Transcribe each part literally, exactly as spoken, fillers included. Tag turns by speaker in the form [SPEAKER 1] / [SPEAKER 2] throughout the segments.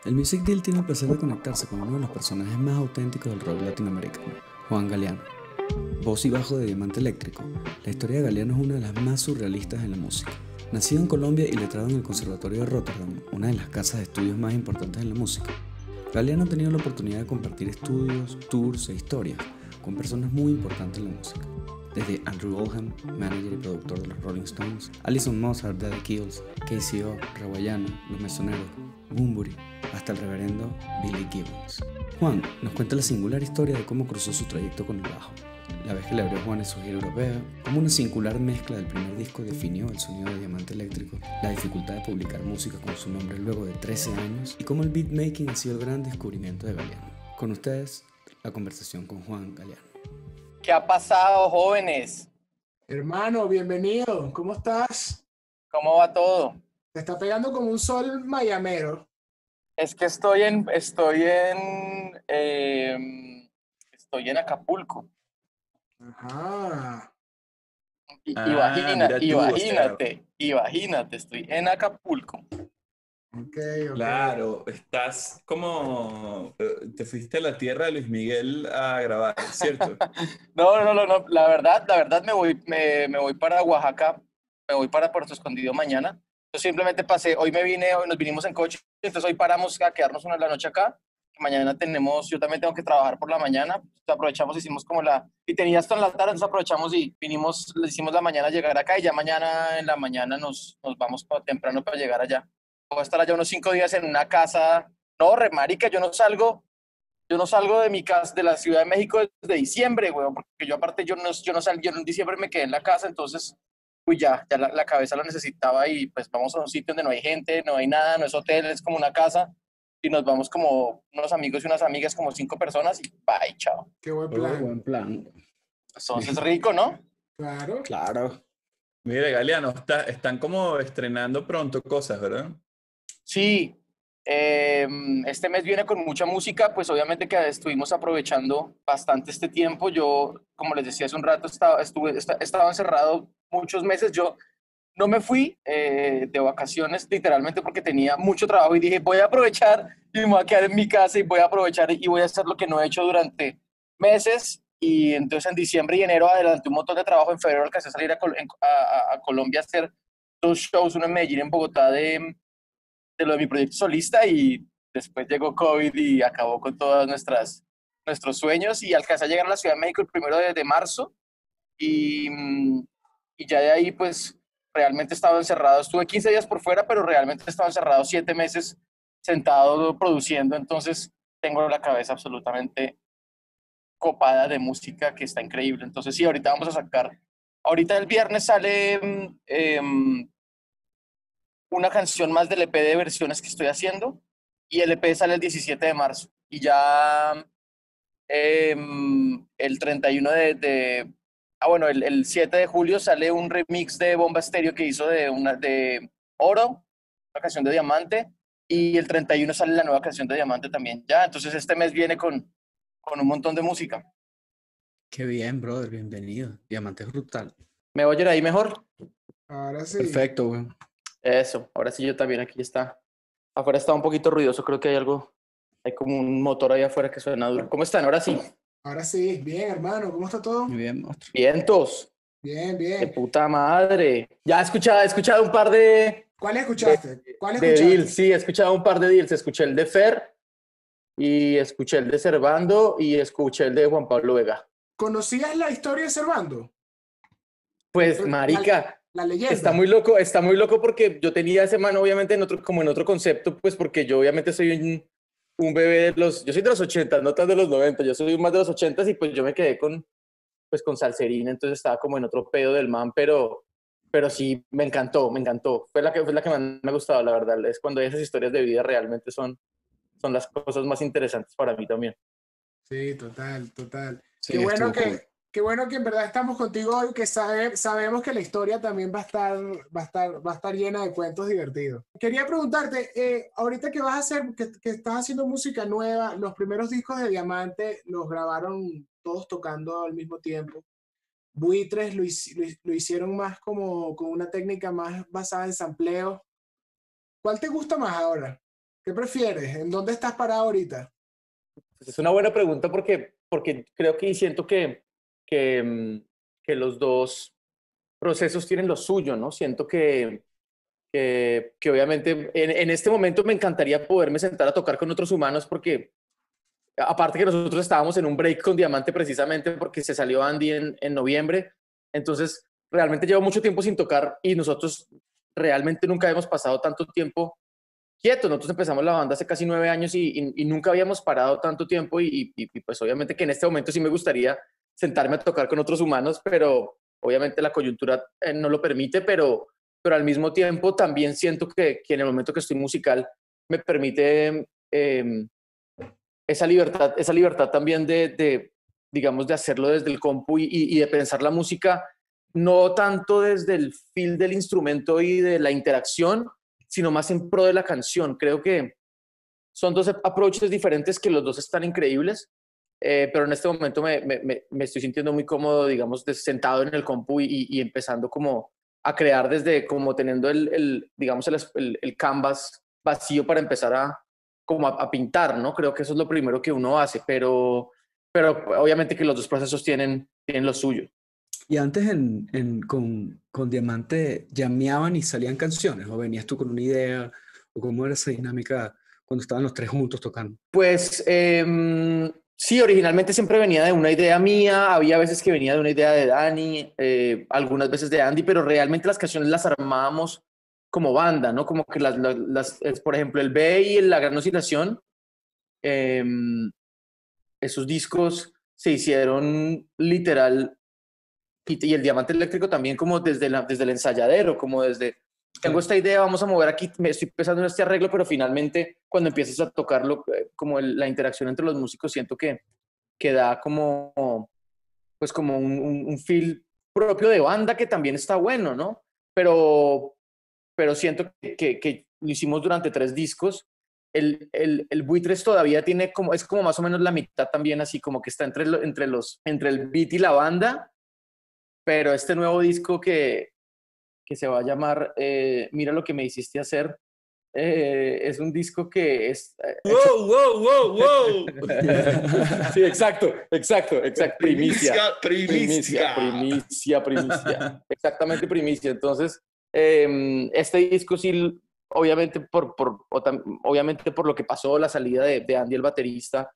[SPEAKER 1] El Music Deal tiene el placer de conectarse con uno de los personajes más auténticos del rock latinoamericano, Juan Galeano. Voz y bajo de Diamante Eléctrico, la historia de Galeano es una de las más surrealistas en la música. Nacido en Colombia y letrado en el Conservatorio de Rotterdam, una de las casas de estudios más importantes en la música, Galeano ha tenido la oportunidad de compartir estudios, tours e historias con personas muy importantes en la música. Desde Andrew Oldham, manager y productor de los Rolling Stones, Alison Mozart de The Kills, K C O, Rawayana, Los Mesoneros, Bunbury, hasta el reverendo Billy Gibbons. Juan nos cuenta la singular historia de cómo cruzó su trayecto con el bajo, la vez que le abrió Juan en su gira europea, cómo una singular mezcla del primer disco definió el sonido de Diamante Eléctrico, la dificultad de publicar música con su nombre luego de trece años y cómo el beatmaking ha sido el gran descubrimiento de Galeano. Con ustedes, la conversación con Juan Galeano.
[SPEAKER 2] ¿Qué ha pasado, jóvenes?
[SPEAKER 3] Hermano, bienvenido. ¿Cómo estás?
[SPEAKER 2] ¿Cómo va todo?
[SPEAKER 3] Te está pegando como un sol mayamero.
[SPEAKER 2] Es que estoy en, estoy en, eh, estoy en Acapulco.
[SPEAKER 3] Ajá.
[SPEAKER 2] I-
[SPEAKER 4] Ah,
[SPEAKER 2] imagina,
[SPEAKER 4] mira tú,
[SPEAKER 2] imagínate,
[SPEAKER 4] o sea,
[SPEAKER 2] imagínate, estoy en Acapulco.
[SPEAKER 3] Ok, ok.
[SPEAKER 4] claro, estás como, eh, te fuiste a la tierra de Luis Miguel a grabar, ¿cierto?
[SPEAKER 2] No, no, no, no, la verdad, la verdad me voy, me, me voy para Oaxaca, me voy para Puerto Escondido mañana. Yo simplemente pasé, hoy me vine, hoy nos vinimos en coche, entonces hoy paramos a quedarnos una la noche acá. Mañana tenemos, yo también tengo que trabajar por la mañana, entonces aprovechamos, hicimos como la, y tenía hasta en la tarde, entonces aprovechamos y vinimos, le hicimos la mañana llegar acá y ya mañana en la mañana nos, nos vamos pa- temprano para llegar allá. Voy a estar allá unos cinco días en una casa, no, re marica, yo no salgo, yo no salgo de mi casa, de la Ciudad de México desde diciembre, weón, porque yo aparte, yo no, yo no salí, yo en diciembre me quedé en la casa, entonces, uy, ya, ya la, la cabeza lo necesitaba y pues vamos a un sitio donde no hay gente, no hay nada, no es hotel, es como una casa y nos vamos como unos amigos y unas amigas, como cinco personas y bye, chao.
[SPEAKER 3] Qué buen
[SPEAKER 1] Oh,
[SPEAKER 3] plan.
[SPEAKER 1] buen plan.
[SPEAKER 2] Entonces, rico, ¿no?
[SPEAKER 3] Claro.
[SPEAKER 1] Claro.
[SPEAKER 4] Mira, Galeano, está, están como estrenando pronto cosas, ¿verdad?
[SPEAKER 2] Sí, eh, este mes viene con mucha música, pues obviamente que estuvimos aprovechando bastante este tiempo. Yo, como les decía hace un rato, estaba, estuve, esta- estaba encerrado muchos meses. Yo no me fui eh, de vacaciones literalmente porque tenía mucho trabajo y dije, voy a aprovechar y me voy a quedar en mi casa y voy a aprovechar y voy a hacer lo que no he hecho durante meses. Y entonces en diciembre y enero adelanté un montón de trabajo. En febrero alcancé a salir a, Col- en- a- a- a Colombia a hacer dos shows, uno en Medellín, en Bogotá, de de lo de mi proyecto solista y después llegó COVID y acabó con todos nuestras, nuestros sueños y alcancé a llegar a la Ciudad de México el primero de, de marzo y, mm, y ya de ahí pues realmente estaba encerrado. Estuve quince días por fuera, pero realmente estaba encerrado siete meses sentado produciendo, entonces tengo la cabeza absolutamente copada de música que está increíble. Entonces sí, ahorita vamos a sacar, ahorita el viernes sale mm, em, una canción más del E P de versiones que estoy haciendo y el E P sale el diecisiete de marzo y ya eh, el treinta y uno de, de ah bueno, el, el siete de julio sale un remix de Bomba Estéreo que hizo de una de Oro, una canción de Diamante y el treinta y uno sale la nueva canción de Diamante también ya, entonces este mes viene con, con un montón de música.
[SPEAKER 1] Qué bien, brother, bienvenido. Diamante es brutal.
[SPEAKER 2] ¿Me oyen ahí mejor?
[SPEAKER 3] Ahora sí.
[SPEAKER 1] Perfecto, güey.
[SPEAKER 2] Eso, ahora sí yo también, aquí está. Afuera está un poquito ruidoso, creo que hay algo, hay como un motor ahí afuera que suena duro. ¿Cómo están? Ahora sí.
[SPEAKER 3] Ahora sí. Bien, hermano. ¿Cómo está todo?
[SPEAKER 1] Muy bien, monstruo.
[SPEAKER 2] Vientos,
[SPEAKER 3] Bien,
[SPEAKER 2] de
[SPEAKER 3] bien.
[SPEAKER 2] puta madre. Ya he escuchado, he escuchado un par de,
[SPEAKER 3] ¿Cuál
[SPEAKER 2] de,
[SPEAKER 3] escuchaste? ¿Cuál
[SPEAKER 2] de
[SPEAKER 3] escuchaste?
[SPEAKER 2] deals, sí, he escuchado un par de deals. Escuché el de Fer y escuché el de Servando y escuché el de Juan Pablo Vega.
[SPEAKER 3] ¿Conocías la historia de Servando?
[SPEAKER 2] Pues,
[SPEAKER 3] La,
[SPEAKER 2] marica,
[SPEAKER 3] la
[SPEAKER 2] está
[SPEAKER 3] leyenda.
[SPEAKER 2] muy loco, está muy loco porque yo tenía ese man obviamente en otro, como en otro concepto, pues porque yo obviamente soy un, un bebé de los, yo soy de los ochenta, no tan de los noventa, yo soy más de los ochenta y pues yo me quedé con, pues con Salserín, entonces estaba como en otro pedo del man, pero, pero sí, me encantó, me encantó. Fue la que, fue la que más me ha gustado, la verdad, es cuando esas historias de vida realmente son, son las cosas más interesantes para mí también.
[SPEAKER 3] Sí, total, total.
[SPEAKER 1] Sí,
[SPEAKER 3] Qué bueno
[SPEAKER 1] estuvo cool.
[SPEAKER 3] que, qué bueno que en verdad estamos contigo hoy, que sabe- sabemos que la historia también va a estar, va a estar, va a estar llena de cuentos divertidos. Quería preguntarte, eh, ahorita que vas a hacer, que, que estás haciendo música nueva, los primeros discos de Diamante los grabaron todos tocando al mismo tiempo. Buitres lo, hic- lo, lo hicieron más como con una técnica más basada en sampleo. ¿Cuál te gusta más ahora? ¿Qué prefieres? ¿En dónde estás parado ahorita?
[SPEAKER 2] Pues es una buena pregunta porque, porque creo que siento que, que, mm, que los dos procesos tienen lo suyo, ¿no? Siento que, que, que obviamente en, en este momento me encantaría poderme sentar a tocar con otros humanos porque aparte que nosotros estábamos en un break con Diamante precisamente porque se salió Andy en, en noviembre, entonces realmente llevo mucho tiempo sin tocar y nosotros realmente nunca habíamos pasado tanto tiempo quietos. Nosotros empezamos la banda hace casi nueve años y, y, y nunca habíamos parado tanto tiempo y, y, y pues obviamente que en este momento sí me gustaría sentarme a tocar con otros humanos, pero obviamente la coyuntura eh, no lo permite, pero, pero al mismo tiempo también siento que, que en el momento que estoy musical me permite eh, esa libertad, esa libertad también de, de, digamos, de hacerlo desde el compu y, y, y de pensar la música no tanto desde el feel del instrumento y de la interacción, sino más en pro de la canción. Creo que son dos approaches diferentes que los dos están increíbles, eh, pero en este momento me, me, me, estoy sintiendo muy cómodo, digamos, sentado en el compu y, y empezando como a crear desde, como teniendo el, el digamos, el, el, el canvas vacío para empezar a, como a, a pintar, ¿no? Creo que eso es lo primero que uno hace, pero, pero obviamente que los dos procesos tienen, tienen lo suyo.
[SPEAKER 1] ¿Y antes en, en, con, con Diamante llameaban y salían canciones? ¿O venías tú con una idea? ¿O cómo era esa dinámica cuando estaban los tres juntos tocando?
[SPEAKER 2] Pues eh, sí, originalmente siempre venía de una idea mía. Había veces que venía de una idea de Dani, eh, algunas veces de Andy, pero realmente las canciones las armábamos como banda, ¿no? Como que las, las, las por ejemplo, el B y La Gran Oscilación, eh, esos discos se hicieron literal. Y, y el Diamante Eléctrico también como desde, la, desde el ensayadero, como desde, tengo esta idea, vamos a mover aquí, me estoy pensando en este arreglo, pero finalmente cuando empiezas a tocarlo, como el, la interacción entre los músicos, siento que, que da como, pues como un, un, un feel propio de banda que también está bueno, ¿no? Pero, pero siento que, que, que lo hicimos durante tres discos. El, el, el Buitres todavía tiene como, es como más o menos la mitad también, así como que está entre, lo, entre, los, entre el beat y la banda. Pero este nuevo disco que, que se va a llamar eh, Mira lo que me hiciste hacer, eh, es un disco que es... Eh,
[SPEAKER 4] ¡Wow, wow, wow, wow!
[SPEAKER 2] Sí, exacto, exacto, exacto.
[SPEAKER 4] Primicia,
[SPEAKER 2] primicia. Primicia, primicia, primicia. Exactamente primicia. Entonces, eh, este disco sí, obviamente por, por, obviamente por lo que pasó, la salida de, de Andy, el baterista,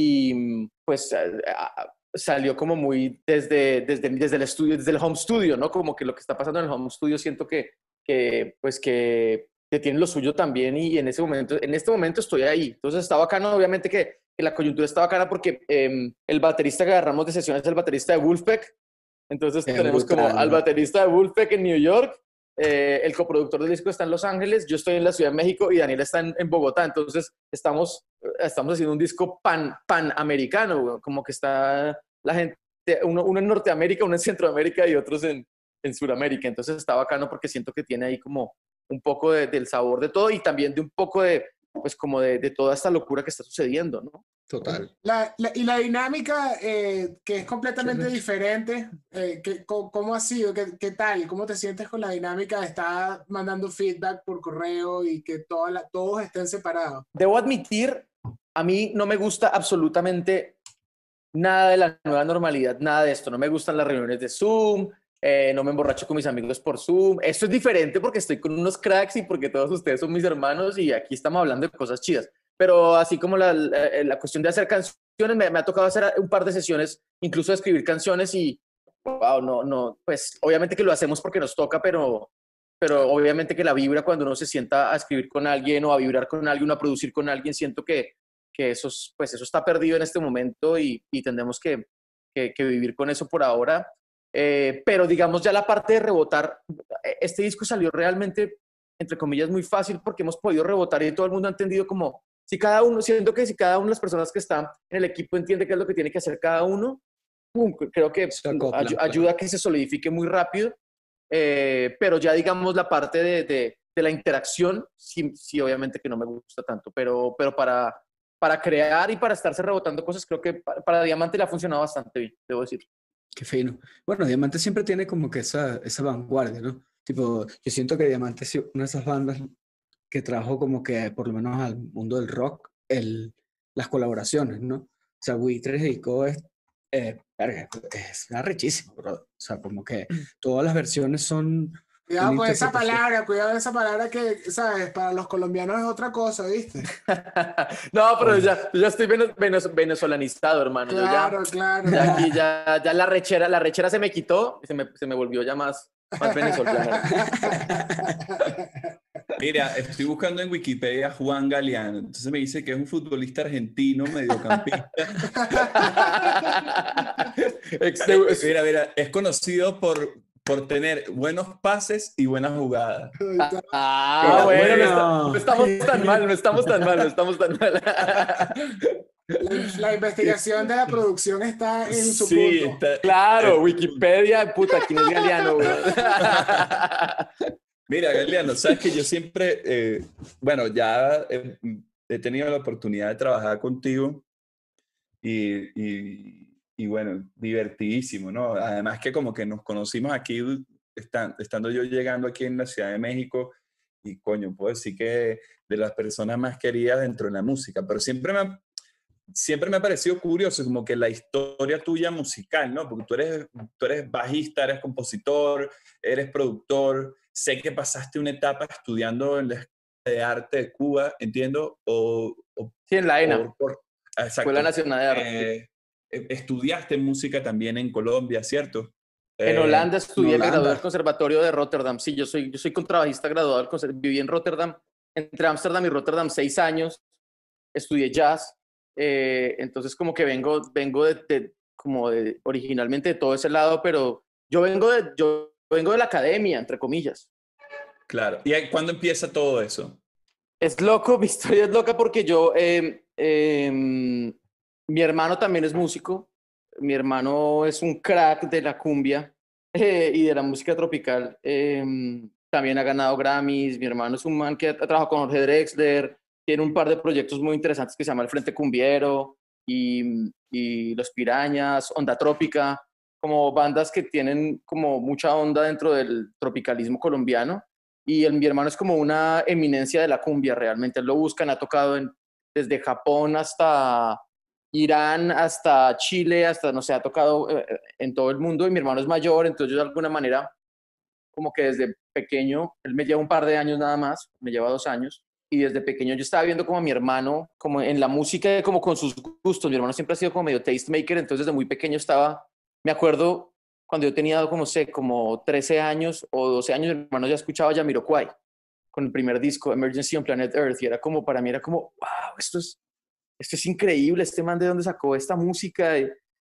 [SPEAKER 2] y pues... Eh, salió como muy desde, desde, desde el estudio, desde el home studio, ¿no? Como que lo que está pasando en el home studio siento que, que pues que, que tiene lo suyo también y en ese momento, en este momento estoy ahí. Entonces está bacano, obviamente que, que la coyuntura está bacana porque eh, el baterista que agarramos de sesiones es el baterista de Wolfpack. Entonces es tenemos brutal, como ¿no? Al baterista de Wolfpack en New York, eh, el coproductor del disco está en Los Ángeles, yo estoy en la Ciudad de México y Daniel está en, en Bogotá. Entonces estamos, estamos haciendo un disco pan, pan-americano, como que está la gente, uno, uno en Norteamérica, uno en Centroamérica y otros en, en Sudamérica. Entonces está bacano porque siento que tiene ahí como un poco de, del sabor de todo y también de un poco de, pues como de, de toda esta locura que está sucediendo, ¿no?
[SPEAKER 1] Total.
[SPEAKER 3] La, la, y la dinámica eh, que es completamente sí, diferente, eh, que, ¿cómo ha sido? ¿Qué, ¿Qué tal? ¿Cómo te sientes con la dinámica de estar mandando feedback por correo y que toda la, todos estén separados?
[SPEAKER 2] Debo admitir, a mí no me gusta absolutamente nada de la nueva normalidad, nada de esto. No me gustan las reuniones de Zoom, eh, no me emborracho con mis amigos por Zoom. Esto es diferente porque estoy con unos cracks y porque todos ustedes son mis hermanos y aquí estamos hablando de cosas chidas. Pero así como la, la, la cuestión de hacer canciones, me, me ha tocado hacer un par de sesiones, incluso de escribir canciones y, wow, no, no, pues obviamente que lo hacemos porque nos toca, pero, pero obviamente que la vibra cuando uno se sienta a escribir con alguien o a vibrar con alguien o a producir con alguien, siento que, que eso, pues eso está perdido en este momento y, y tendremos que, que, que vivir con eso por ahora. Eh, pero digamos ya la parte de rebotar, este disco salió realmente, entre comillas, muy fácil porque hemos podido rebotar y todo el mundo ha entendido como, si cada uno, siento que si cada una de las personas que están en el equipo entiende qué es lo que tiene que hacer cada uno, pum, creo que acopla, ay, ayuda claro. a que se solidifique muy rápido, eh, pero ya digamos la parte de, de, de la interacción, sí, sí, obviamente que no me gusta tanto, pero, pero para, para crear y para estarse rebotando cosas, creo que para, para Diamante le ha funcionado bastante bien, debo decir.
[SPEAKER 1] Qué fino. Bueno, Diamante siempre tiene como que esa, esa vanguardia, ¿no? Tipo, yo siento que Diamante es una de esas bandas que trajo como que, por lo menos al mundo del rock, el, las colaboraciones, ¿no? O sea, Buitres dedicó es, eh, verga, es arrechísimo, bro. O sea, como que todas las versiones son una
[SPEAKER 3] Cuidado con esa
[SPEAKER 1] interpretación.
[SPEAKER 3] palabra, cuidado con esa palabra que, ¿sabes? Para los colombianos es otra cosa, ¿viste?
[SPEAKER 5] No, pero
[SPEAKER 1] Oye.
[SPEAKER 5] ya, yo ya estoy vene- venez- venezolanizado, hermano. Yo ya,
[SPEAKER 3] Claro, claro.
[SPEAKER 5] ya aquí ya, ya la rechera, la rechera se me quitó y se me, se me volvió ya más, más venezolano.
[SPEAKER 4] Mira, estoy buscando en Wikipedia Juan Galeano. Entonces me dice que es un futbolista argentino, mediocampista.
[SPEAKER 5] Ex de-
[SPEAKER 4] Mira, mira, es conocido por, por tener buenos pases y buenas jugadas.
[SPEAKER 5] Ah,
[SPEAKER 1] Pero
[SPEAKER 5] bueno, no,
[SPEAKER 1] bueno.
[SPEAKER 5] está- no estamos tan mal, no estamos tan mal, no estamos tan mal.
[SPEAKER 3] La, la investigación de la producción está en su
[SPEAKER 4] Sí,
[SPEAKER 3] punto.
[SPEAKER 4] está-
[SPEAKER 5] Claro, Wikipedia, puta, ¿quién es Galeano, güey?
[SPEAKER 4] Mira, Galeano, sabes que yo siempre, eh, bueno, ya he, he tenido la oportunidad de trabajar contigo y, y, y bueno, divertidísimo, ¿no? Además que como que nos conocimos aquí, estan- estando yo llegando aquí en la Ciudad de México y coño, puedo decir que de las personas más queridas dentro de la música, pero siempre me ha, siempre me ha parecido curioso como que la historia tuya musical, ¿no? Porque tú eres, tú eres bajista, eres compositor, eres productor, sé que pasaste una etapa estudiando en la Escuela de Arte de Cuba, entiendo, o, o,
[SPEAKER 5] Sí, en la ENA,
[SPEAKER 4] o por,
[SPEAKER 5] Escuela
[SPEAKER 4] exacto,
[SPEAKER 5] Nacional de Arte.
[SPEAKER 4] eh, estudiaste música también en Colombia, ¿cierto?
[SPEAKER 5] En
[SPEAKER 4] Eh,
[SPEAKER 5] Holanda
[SPEAKER 1] En
[SPEAKER 5] estudié, gradué del
[SPEAKER 1] Holanda.
[SPEAKER 5] Conservatorio de Rotterdam. Sí, yo soy, yo soy contrabajista graduado del conser- viví en Rotterdam, entre Ámsterdam y Rotterdam seis años, estudié jazz, eh, entonces como que vengo, vengo de, de- como de, originalmente de todo ese lado, pero yo vengo de, yo vengo de la academia, entre comillas.
[SPEAKER 4] claro. ¿Y ahí cuándo empieza todo eso?
[SPEAKER 5] Es loco, mi historia es loca porque yo, eh, eh, mi hermano también es músico, mi hermano es un crack de la cumbia eh, y de la música tropical, eh, también ha ganado Grammys, mi hermano es un man que ha trabajado con Jorge Drexler, tiene un par de proyectos muy interesantes que se llama El Frente Cumbiero y, y Los Pirañas, Onda Trópica, como bandas que tienen como mucha onda dentro del tropicalismo colombiano. Y el, mi hermano es como una eminencia de la cumbia, realmente. Él lo buscan, ha tocado en, desde Japón hasta Irán, hasta Chile, hasta, no sé, ha tocado eh, en todo el mundo. Y mi hermano es mayor, entonces yo de alguna manera, como que desde pequeño, él me lleva un par de años nada más, me lleva dos años. Y desde pequeño yo estaba viendo como a mi hermano, como en la música, como con sus gustos. Mi hermano siempre ha sido como medio tastemaker, entonces desde muy pequeño estaba, me acuerdo cuando yo tenía, como sé, como trece años o doce años, mi hermano ya escuchaba Jamiroquai con el primer disco, Emergency on Planet Earth, y era como, para mí era como, wow, esto es, esto es increíble, este man de dónde sacó esta música, y,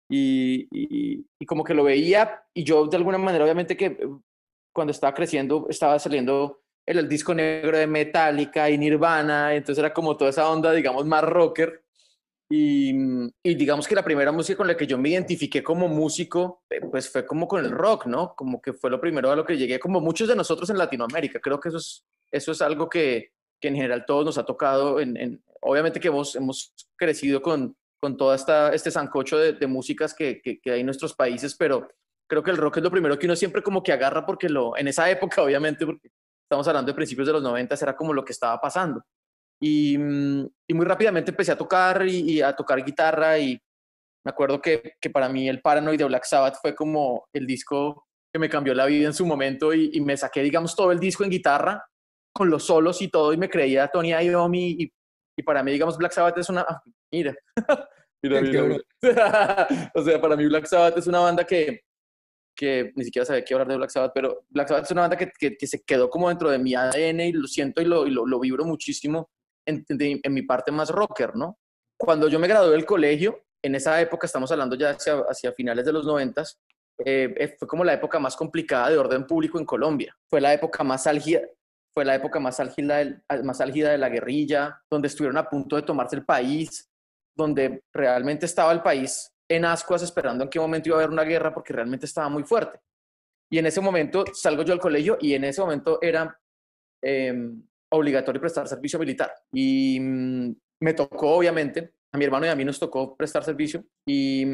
[SPEAKER 5] y, y como que lo veía, y yo de alguna manera, obviamente que cuando estaba creciendo, estaba saliendo el, el disco negro de Metallica y Nirvana, entonces era como toda esa onda, digamos, más rocker. Y, y digamos que la primera música con la que yo me identifiqué como músico, eh, pues fue como con el rock, ¿no? Como que fue lo primero a lo que llegué, como muchos de nosotros en Latinoamérica. Creo que eso es, eso es algo que, que en general todos nos ha tocado. En, en, obviamente que hemos, hemos crecido con, con todo esta, este sancocho de, de músicas que, que, que hay en nuestros países, pero creo que el rock es lo primero que uno siempre como que agarra porque lo, en esa época, obviamente, porque estamos hablando de principios de los noventa, era como lo que estaba pasando. Y, y muy rápidamente empecé a tocar y, y a tocar guitarra y me acuerdo que, que para mí el Paranoid de Black Sabbath fue como el disco que me cambió la vida en su momento y, y me saqué, digamos, todo el disco en guitarra con los solos y todo y me creía Tony Iommi y, y para mí, digamos, Black Sabbath es una... ah, mira, mira, mira, mira. O sea, para mí Black Sabbath es una banda que, que ni siquiera sabía qué hablar de Black Sabbath, pero Black Sabbath es una banda que, que, que se quedó como dentro de mi A D N y lo siento y lo, y lo, lo vibro muchísimo en, de, en mi parte más rocker, ¿no? Cuando yo me gradué del colegio, en esa época, estamos hablando ya hacia, hacia finales de los noventas, eh, fue como la época más complicada de orden público en Colombia. Fue la época más álgida, fue la época más álgida, del, más álgida de la guerrilla, donde estuvieron a punto de tomarse el país, donde realmente estaba el país en ascuas esperando en qué momento iba a haber una guerra porque realmente estaba muy fuerte. Y en ese momento salgo yo al colegio y en ese momento era eh, obligatorio prestar servicio militar. Y mm, me tocó, obviamente, a mi hermano y a mí nos tocó prestar servicio y mm,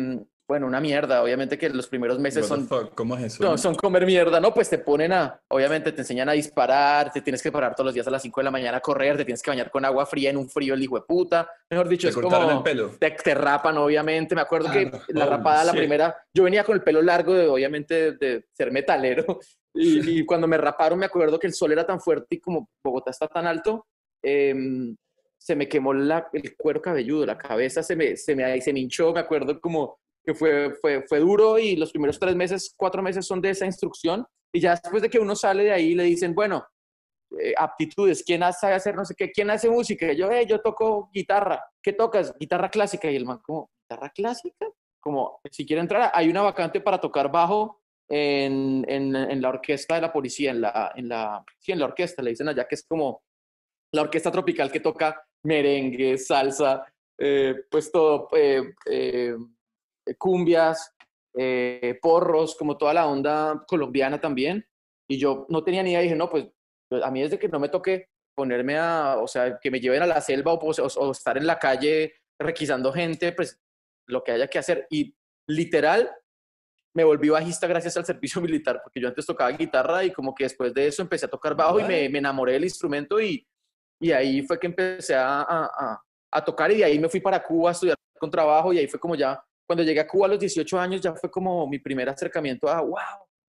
[SPEAKER 5] bueno, una mierda. Obviamente que los primeros meses
[SPEAKER 4] What the
[SPEAKER 5] son,
[SPEAKER 4] fuck, ¿cómo es eso?
[SPEAKER 5] no, son comer mierda, ¿no? Pues te ponen a, obviamente te enseñan a disparar, te tienes que parar todos los días a las cinco de la mañana a correr, te tienes que bañar con agua fría en un frío el hijo de puta. Mejor dicho,
[SPEAKER 4] ¿Te
[SPEAKER 5] es
[SPEAKER 4] cortaron
[SPEAKER 5] como...
[SPEAKER 4] el pelo?
[SPEAKER 5] Te, te rapan, obviamente. Me acuerdo
[SPEAKER 4] Ah,
[SPEAKER 5] que
[SPEAKER 4] no,
[SPEAKER 5] la
[SPEAKER 4] holy
[SPEAKER 5] rapada, la
[SPEAKER 4] shit.
[SPEAKER 5] primera, yo venía con el pelo largo, de, obviamente, de, de ser metalero. Y, y cuando me raparon, me acuerdo que el sol era tan fuerte y como Bogotá está tan alto, eh, se me quemó la, el cuero cabelludo, la cabeza se me, se me, se me hinchó. Me acuerdo como que fue, fue, fue duro y los primeros tres meses, cuatro meses son de esa instrucción. Y ya después de que uno sale de ahí, le dicen, bueno, eh, aptitudes, ¿quién sabe hacer no sé qué? ¿Quién hace música? Y yo, eh, yo toco guitarra. ¿Qué tocas? Guitarra clásica. Y el man como, ¿guitarra clásica? Como, si quiere entrar, hay una vacante para tocar bajo en, en, en la orquesta de la policía, en la, en la, sí, en la orquesta, le dicen allá, que es como la orquesta tropical que toca merengue, salsa, eh, pues todo, eh, eh, cumbias, eh, porros, como toda la onda colombiana también. Y yo no tenía ni idea, dije, no, pues a mí desde que no me toque ponerme a, o sea, que me lleven a la selva o, o, o estar en la calle requisando gente, pues lo que haya que hacer. Y literal, me volví bajista gracias al servicio militar, porque yo antes tocaba guitarra y como que después de eso empecé a tocar bajo y me, me enamoré del instrumento y, y ahí fue que empecé a, a, a tocar y de ahí me fui para Cuba a estudiar con trabajo y ahí fue como ya, cuando llegué a Cuba a los dieciocho años ya fue como mi primer acercamiento a, wow,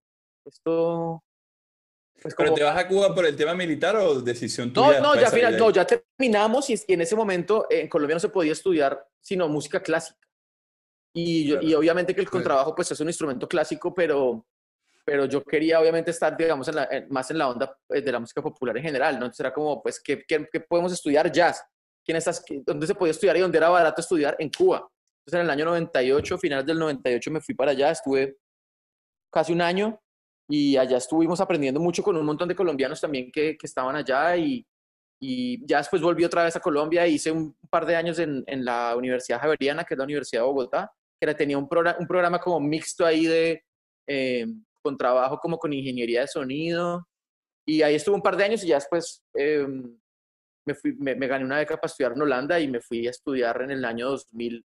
[SPEAKER 5] esto... Pues
[SPEAKER 4] ¿Pero
[SPEAKER 5] como,
[SPEAKER 4] te vas a Cuba por el tema militar o decisión
[SPEAKER 5] no,
[SPEAKER 4] tuya?
[SPEAKER 5] no,
[SPEAKER 4] después
[SPEAKER 5] ya,
[SPEAKER 4] de salir
[SPEAKER 5] final,
[SPEAKER 4] de
[SPEAKER 5] no,
[SPEAKER 4] ahí?
[SPEAKER 5] ya terminamos y, y en ese momento eh, en Colombia no se podía estudiar sino música clásica. Y, yo- y
[SPEAKER 4] Claro.
[SPEAKER 5] obviamente que el
[SPEAKER 4] Sí.
[SPEAKER 5] contrabajo pues es un instrumento clásico, pero, pero yo quería obviamente estar, digamos, en la- en- más en la onda eh, de la música popular en general, ¿no? Entonces era como, pues, ¿qué, qué, qué podemos estudiar? Jazz. ¿Quién estás, qué- ¿Dónde se podía estudiar y dónde era barato estudiar? En Cuba. Entonces en el año noventa y ocho, finales del noventa y ocho, me fui para allá, estuve casi un año y allá estuvimos aprendiendo mucho con un montón de colombianos también que, que estaban allá y, y ya después volví otra vez a Colombia, hice un par de años en, en la Universidad Javeriana, que es la Universidad de Bogotá, que era- tenía un, programa, un programa como mixto ahí de, eh, con trabajo como con ingeniería de sonido, y ahí estuve un par de años y ya después eh, me, fui, me, me gané una beca para estudiar en Holanda y me fui a estudiar en el año dos mil,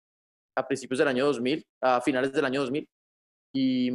[SPEAKER 5] a principios del año dos mil, a finales del año dos mil, y,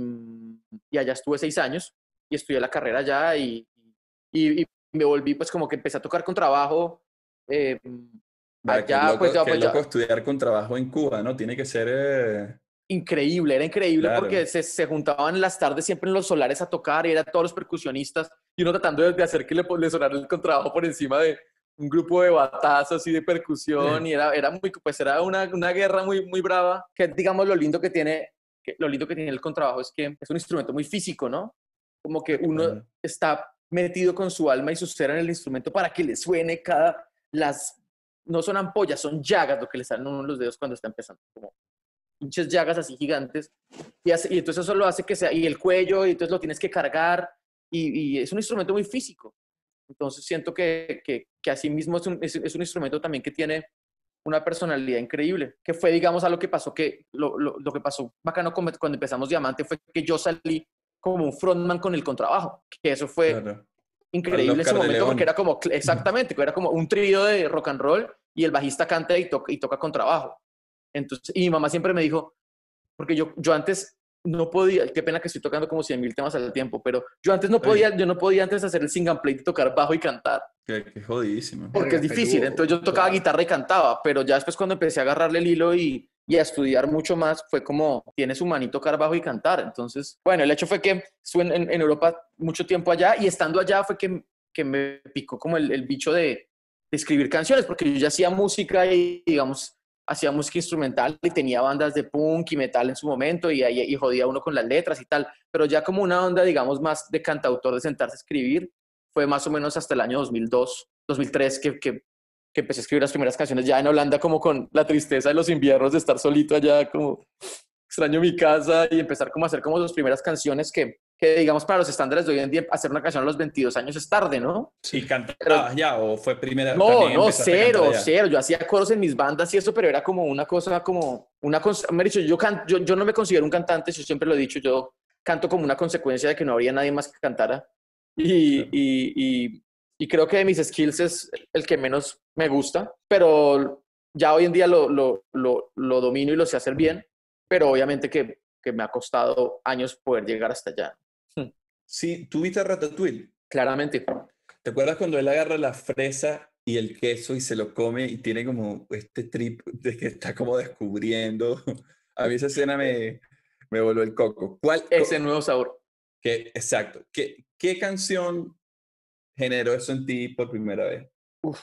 [SPEAKER 5] y allá estuve seis años y estudié la carrera allá y, y, y me volví pues como que empecé a tocar con trabajo eh,
[SPEAKER 4] Vaya, qué
[SPEAKER 5] allá,
[SPEAKER 4] loco,
[SPEAKER 5] pues ya,
[SPEAKER 4] qué
[SPEAKER 5] pues
[SPEAKER 4] loco
[SPEAKER 5] ya,
[SPEAKER 4] estudiar con trabajo en Cuba, ¿no? Tiene que ser... eh,
[SPEAKER 5] increíble, era increíble porque
[SPEAKER 4] Claro.
[SPEAKER 5] se, se juntaban en las tardes siempre en los solares a tocar y eran todos los percusionistas y uno tratando de, de hacer que le, le sonara el contrabajo por encima de un grupo de batazos y de percusión y era, era muy, pues era una, una guerra muy, muy brava, que digamos lo lindo que tiene, que, lo lindo que tiene el contrabajo es que es un instrumento muy físico, ¿no? Como que uno
[SPEAKER 4] Claro.
[SPEAKER 5] está metido con su alma y su ser en el instrumento para que le suene cada, las, no son ampollas, son llagas lo que le salen a uno los dedos cuando está empezando, como pinches llagas así gigantes, y, hace, y entonces eso lo hace que sea, y el cuello, y entonces lo tienes que cargar, y, y es un instrumento muy físico. Entonces siento que, que, que así mismo es un, es, es un instrumento también que tiene una personalidad increíble, que fue, digamos, a lo que pasó, que lo, lo, lo que pasó bacano cuando empezamos Diamante fue que yo salí como un frontman con el contrabajo, que eso fue
[SPEAKER 4] Claro. Al
[SPEAKER 5] increíble ese
[SPEAKER 4] Oscar de
[SPEAKER 5] momento porque
[SPEAKER 4] León.
[SPEAKER 5] era como, exactamente, era como un trío de rock and roll y el bajista canta y, to y toca contrabajo. Entonces, y mi mamá siempre me dijo, porque yo, yo antes no podía, qué pena que estoy tocando como cien mil temas al tiempo, pero yo antes no podía,
[SPEAKER 4] Oye,
[SPEAKER 5] yo no podía antes hacer el sing and play y tocar bajo y cantar,
[SPEAKER 4] qué, qué jodidísimo.
[SPEAKER 5] porque es
[SPEAKER 3] Verga,
[SPEAKER 5] difícil.
[SPEAKER 3] peludo,
[SPEAKER 5] Entonces yo tocaba
[SPEAKER 3] claro.
[SPEAKER 5] guitarra y cantaba, pero ya después cuando empecé a agarrarle el hilo y, y a estudiar mucho más, fue como, tiene su manito tocar bajo y cantar. Entonces, bueno, el hecho fue que estuve en, en, en Europa mucho tiempo allá y estando allá fue que, que me picó como el, el bicho de, de escribir canciones, porque yo ya hacía música y, digamos, hacía música instrumental y tenía bandas de punk y metal en su momento y, y, y jodía uno con las letras y tal, pero ya como una onda, digamos, más de cantautor, de sentarse a escribir, fue más o menos hasta el año dos mil dos, dos mil tres que, que, que empecé a escribir las primeras canciones ya en Holanda, como con la tristeza de los inviernos de estar solito allá, como extraño mi casa y empezar como a hacer como las primeras canciones que, que digamos, para los estándares de hoy en día, hacer una canción a los veintidós años es tarde, ¿no?
[SPEAKER 4] ¿Y
[SPEAKER 5] Pero
[SPEAKER 4] cantabas ya o fue primera,
[SPEAKER 5] no,
[SPEAKER 4] también
[SPEAKER 5] no,
[SPEAKER 4] empezaste a cantar
[SPEAKER 5] cero,
[SPEAKER 4] allá?
[SPEAKER 5] cero. Yo hacía coros en mis bandas y eso, pero era como una cosa, como una... Me he dicho, yo, can, yo, yo no me considero un cantante, yo siempre lo he dicho, yo canto como una consecuencia de que no habría nadie más que cantara. Y,
[SPEAKER 4] Claro.
[SPEAKER 5] y, y, y creo que de mis skills es el que menos me gusta, pero ya hoy en día lo, lo, lo, lo domino y lo sé hacer bien. pero obviamente que, que me ha costado años poder llegar hasta allá.
[SPEAKER 4] Sí, ¿tú viste a Ratatouille?
[SPEAKER 5] Claramente.
[SPEAKER 4] ¿Te acuerdas cuando él agarra la fresa y el queso y se lo come y tiene como este trip de que está como descubriendo? A mí esa escena me, me voló el coco. ¿Cuál?
[SPEAKER 5] Ese nuevo sabor.
[SPEAKER 4] ¿Qué, exacto. ¿Qué, qué canción generó eso en ti por primera vez?
[SPEAKER 5] Uf.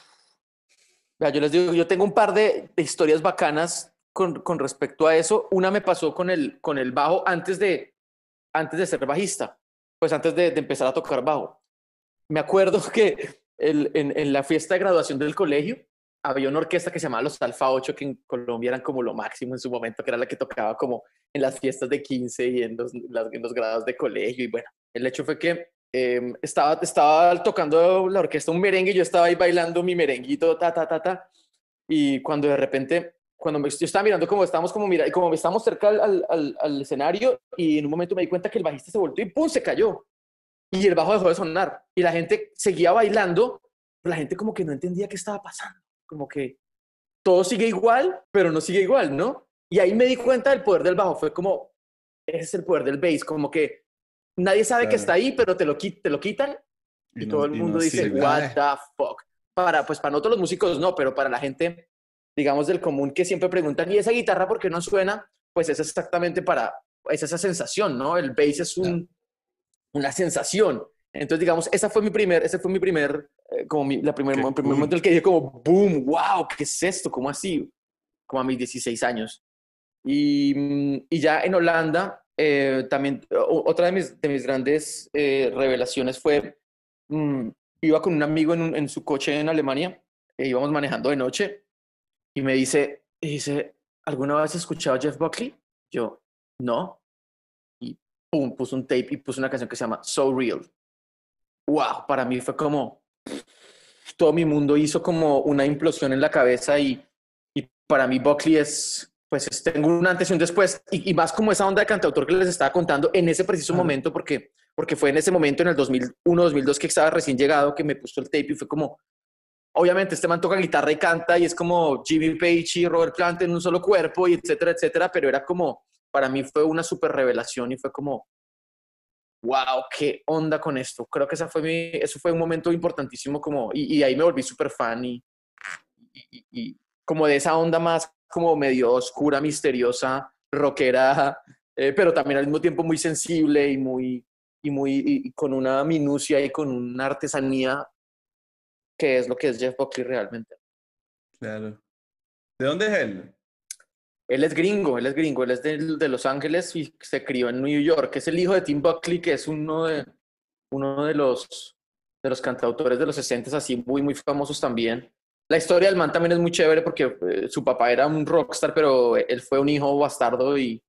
[SPEAKER 5] Vea, yo les digo, yo tengo un par de, de historias bacanas con, con respecto a eso. Una me pasó con el, con el bajo antes de, antes de ser bajista, pues antes de, de empezar a tocar bajo. Me acuerdo que el, en, en la fiesta de graduación del colegio había una orquesta que se llamaba Los Alfa ocho, que en Colombia eran como lo máximo en su momento, que era la que tocaba como en las fiestas de quince y en los, las, en los grados de colegio. Y bueno, el hecho fue que eh, estaba, estaba tocando la orquesta un merengue y yo estaba ahí bailando mi merenguito, ta, ta, ta, ta. Y cuando de repente, cuando me, yo estaba mirando como estábamos, como, mira, como estábamos cerca al, al, al escenario, y en un momento me di cuenta que el bajista se volteó y ¡pum! Se cayó. Y el bajo dejó de sonar. Y la gente seguía bailando, pero la gente como que no entendía qué estaba pasando. Como que todo sigue igual, pero no sigue igual, ¿no? Y ahí me di cuenta del poder del bajo. Fue como, ese es el poder del bass, como que nadie sabe
[SPEAKER 4] Claro.
[SPEAKER 5] que está ahí, pero te lo, te lo quitan y,
[SPEAKER 4] Y no-
[SPEAKER 5] todo el
[SPEAKER 4] y
[SPEAKER 5] mundo
[SPEAKER 4] no
[SPEAKER 5] dice,
[SPEAKER 4] sirve.
[SPEAKER 5] what the fuck. Para, pues para nosotros los músicos no, pero para la gente, digamos, del común que siempre preguntan, ¿y esa guitarra por qué no suena? Pues es exactamente para, es esa sensación, ¿no? El bass es un, una sensación. Entonces, digamos, esa fue mi primer, ese fue mi primer, eh, como mi, la primer,
[SPEAKER 4] Qué
[SPEAKER 5] el primer
[SPEAKER 4] cool.
[SPEAKER 5] momento en el que dije como, boom, wow, ¿qué es esto? ¿Cómo así? Como a mis dieciséis años. Y, mm, y ya en Holanda, eh, también, o- otra de mis, de mis grandes eh, revelaciones fue, mm, iba con un amigo en, un- en su coche en Alemania, e íbamos manejando de noche, y me dice, y dice, ¿alguna vez has escuchado a Jeff Buckley? Yo, no. Y pum, puso un tape y puso una canción que se llama So Real. Wow, para mí fue como, todo mi mundo hizo como una implosión en la cabeza, y, y para mí Buckley es, pues es- tengo un antes y un después, y, y más como esa onda de cantautor que les estaba contando en ese preciso
[SPEAKER 3] Claro.
[SPEAKER 5] momento, porque, porque fue en ese momento, en el dos mil uno, dos mil dos, que estaba recién llegado, que me puso el tape y fue como, obviamente este man toca guitarra y canta y es como Jimmy Page y Robert Plant en un solo cuerpo, y etcétera, etcétera, pero era como, para mí fue una super revelación y fue como, wow, qué onda con esto. Creo que esa fue mi, eso fue un momento importantísimo como, y, y ahí me volví súper fan y, y, y, y como de esa onda más como medio oscura, misteriosa, rockera, eh, pero también al mismo tiempo muy sensible y muy, y muy, y, y con una minucia y con una artesanía que es lo que es Jeff Buckley realmente.
[SPEAKER 4] Claro. ¿De dónde es él?
[SPEAKER 5] Él es gringo, él es gringo, él es de, de Los Ángeles y se crió en New York. Es el hijo de Tim Buckley, que es uno de, uno de los, de los cantautores de los sesenta, así muy, muy famosos también. La historia del man también es muy chévere porque eh, su papá era un rockstar, pero él fue un hijo bastardo y,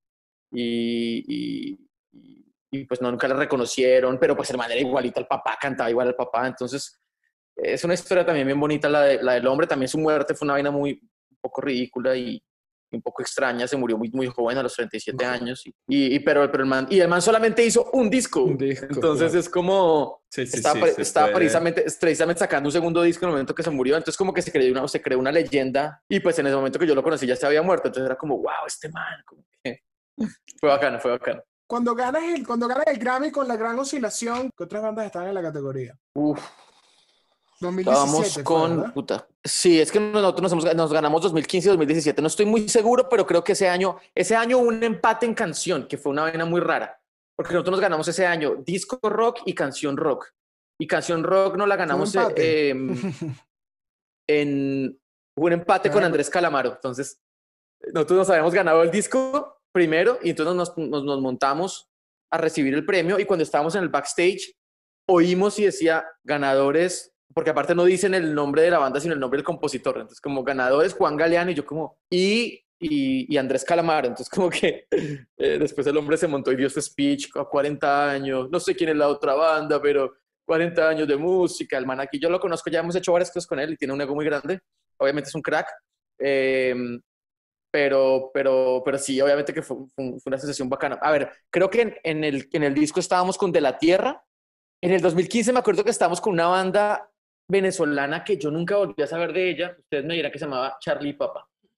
[SPEAKER 5] y, y, y, y pues no, nunca le reconocieron, pero pues el man era igualito al papá, cantaba igual al papá. Entonces es una historia también bien bonita la, de, la del hombre. También su muerte fue una vaina muy un poco ridícula y un poco extraña. Se murió muy, muy joven, a los treinta y siete años. Y, y, y pero, pero el man, y el man solamente hizo un disco.
[SPEAKER 3] Un disco,
[SPEAKER 5] Entonces
[SPEAKER 3] claro.
[SPEAKER 5] es como,
[SPEAKER 4] Sí, sí,
[SPEAKER 5] estaba,
[SPEAKER 4] sí, se
[SPEAKER 5] estaba
[SPEAKER 4] puede.
[SPEAKER 5] precisamente, precisamente sacando un segundo disco en el momento que se murió. Entonces como que se creó una, se creó una leyenda. Y pues en ese momento que yo lo conocí ya se había muerto. Entonces era como, wow, este man. Como que fue bacano, fue bacano.
[SPEAKER 3] Cuando ganas el, cuando ganas el Grammy con La Gran Oscilación, ¿qué otras bandas están en la categoría?
[SPEAKER 5] Uf.
[SPEAKER 3] dos mil diecisiete
[SPEAKER 5] Estábamos
[SPEAKER 3] fue,
[SPEAKER 5] con,
[SPEAKER 3] ¿verdad?
[SPEAKER 5] puta. Sí, es que nosotros nos, hemos- nos ganamos dos mil quince y dos mil diecisiete. No estoy muy seguro, pero creo que ese año, ese año hubo un empate en canción, que fue una vaina muy rara. Porque nosotros nos ganamos ese año disco rock y canción rock. Y canción rock no la ganamos
[SPEAKER 3] Fue un empate.
[SPEAKER 5] eh, en hubo un empate con Andrés Calamaro. Entonces, nosotros nos habíamos ganado el disco primero y entonces nos, nos, nos montamos a recibir el premio, y cuando estábamos en el backstage oímos y decía ganadores, porque aparte no dicen el nombre de la banda sino el nombre del compositor, entonces como ganadores Juan Galeano, y yo como y, y, y Andrés Calamaro. Entonces como que eh, después el hombre se montó y dio su speech a cuarenta años, no sé quién es la otra banda, pero cuarenta años de música. El man aquí yo lo conozco, ya hemos hecho varias cosas con él y tiene un ego muy grande, obviamente es un crack. eh, Pero, pero, pero sí, obviamente que fue, fue una sensación bacana. A ver, creo que en, en, el, en el disco estábamos con De la Tierra. En el dos mil quince me acuerdo que estábamos con una banda venezolana que yo nunca volví a saber de ella. Ustedes me dirán que se llamaba Charlie Papa.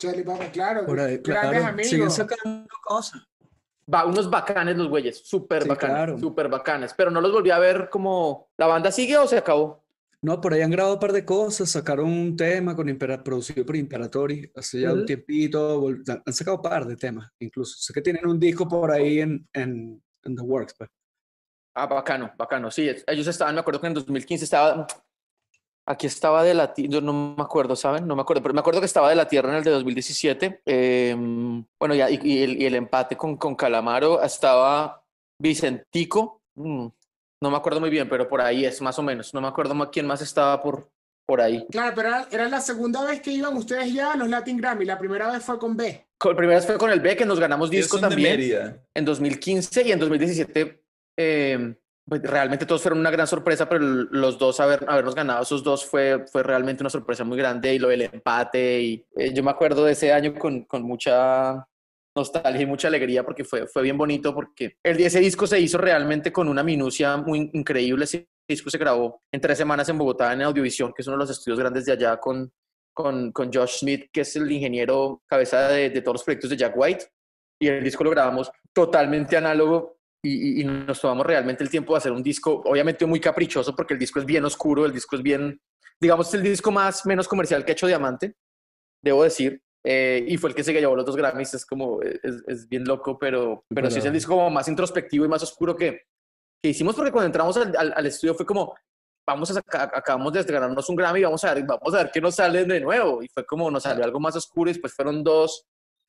[SPEAKER 3] Charlie Papa, claro.
[SPEAKER 1] Por ahí,
[SPEAKER 3] Grandes
[SPEAKER 1] claro,
[SPEAKER 3] amigos.
[SPEAKER 1] siguen sacando cosas.
[SPEAKER 5] Va, unos bacanes los güeyes, súper
[SPEAKER 1] Sí,
[SPEAKER 5] bacanes,
[SPEAKER 1] claro.
[SPEAKER 5] súper bacanes. Pero no los volví a ver como, ¿la banda sigue o se acabó?
[SPEAKER 1] No, por ahí han grabado un par de cosas, sacaron un tema con Impera- producido por Imperatori hace ya un
[SPEAKER 5] Ujú.
[SPEAKER 1] tiempito, vol- han han sacado un par de temas, incluso. Sé que tienen un disco por ahí en, en, en The Works, pues.
[SPEAKER 5] Ah, bacano, bacano. Sí, es- ellos estaban, me acuerdo que en dos mil quince estaba, aquí estaba de la Tierra, yo no me acuerdo, ¿saben? No me acuerdo, pero me acuerdo que estaba de la Tierra en el de dos mil diecisiete. Eh, bueno, ya, y, y el, y el empate con, con Calamaro estaba Vicentico. mm, no me acuerdo muy bien, pero por ahí es más o menos. No me acuerdo ma- quién más estaba por, por ahí.
[SPEAKER 3] Claro, pero era, era la segunda vez que iban ustedes ya a los Latin Grammy. La primera vez fue con B.
[SPEAKER 5] Con- primera vez fue con el B, que nos ganamos
[SPEAKER 4] Ellos
[SPEAKER 5] disco
[SPEAKER 4] son de
[SPEAKER 5] también.
[SPEAKER 4] Mérida.
[SPEAKER 5] En dos mil quince y en dos mil diecisiete, eh, pues realmente todos fueron una gran sorpresa, pero el- los dos, haber, habernos ganado esos dos fue, fue realmente una sorpresa muy grande y lo del empate. Y, eh, yo me acuerdo de ese año con, con mucha nostalgia y mucha alegría porque fue, fue bien bonito porque el, ese disco se hizo realmente con una minucia muy increíble. Ese disco se grabó en tres semanas en Bogotá en Audiovisión, que es uno de los estudios grandes de allá con, con, con Josh Smith, que es el ingeniero cabeza de, de todos los proyectos de Jack White. Y el disco lo grabamos totalmente análogo y, y, y nos tomamos realmente el tiempo de hacer un disco, obviamente muy caprichoso porque el disco es bien oscuro, el disco es bien, digamos, es el disco más menos comercial que ha hecho Diamante, debo decir, eh, y fue el que se llevó los dos Grammys, es como, es, es bien loco, pero, pero, pero sí es el disco como más introspectivo y más oscuro que, que hicimos porque cuando entramos al, al, al estudio fue como, vamos a sacar, acabamos de ganarnos un Grammy, vamos a ver, vamos a ver qué nos sale de nuevo, y fue como, nos salió algo más oscuro y después fueron dos.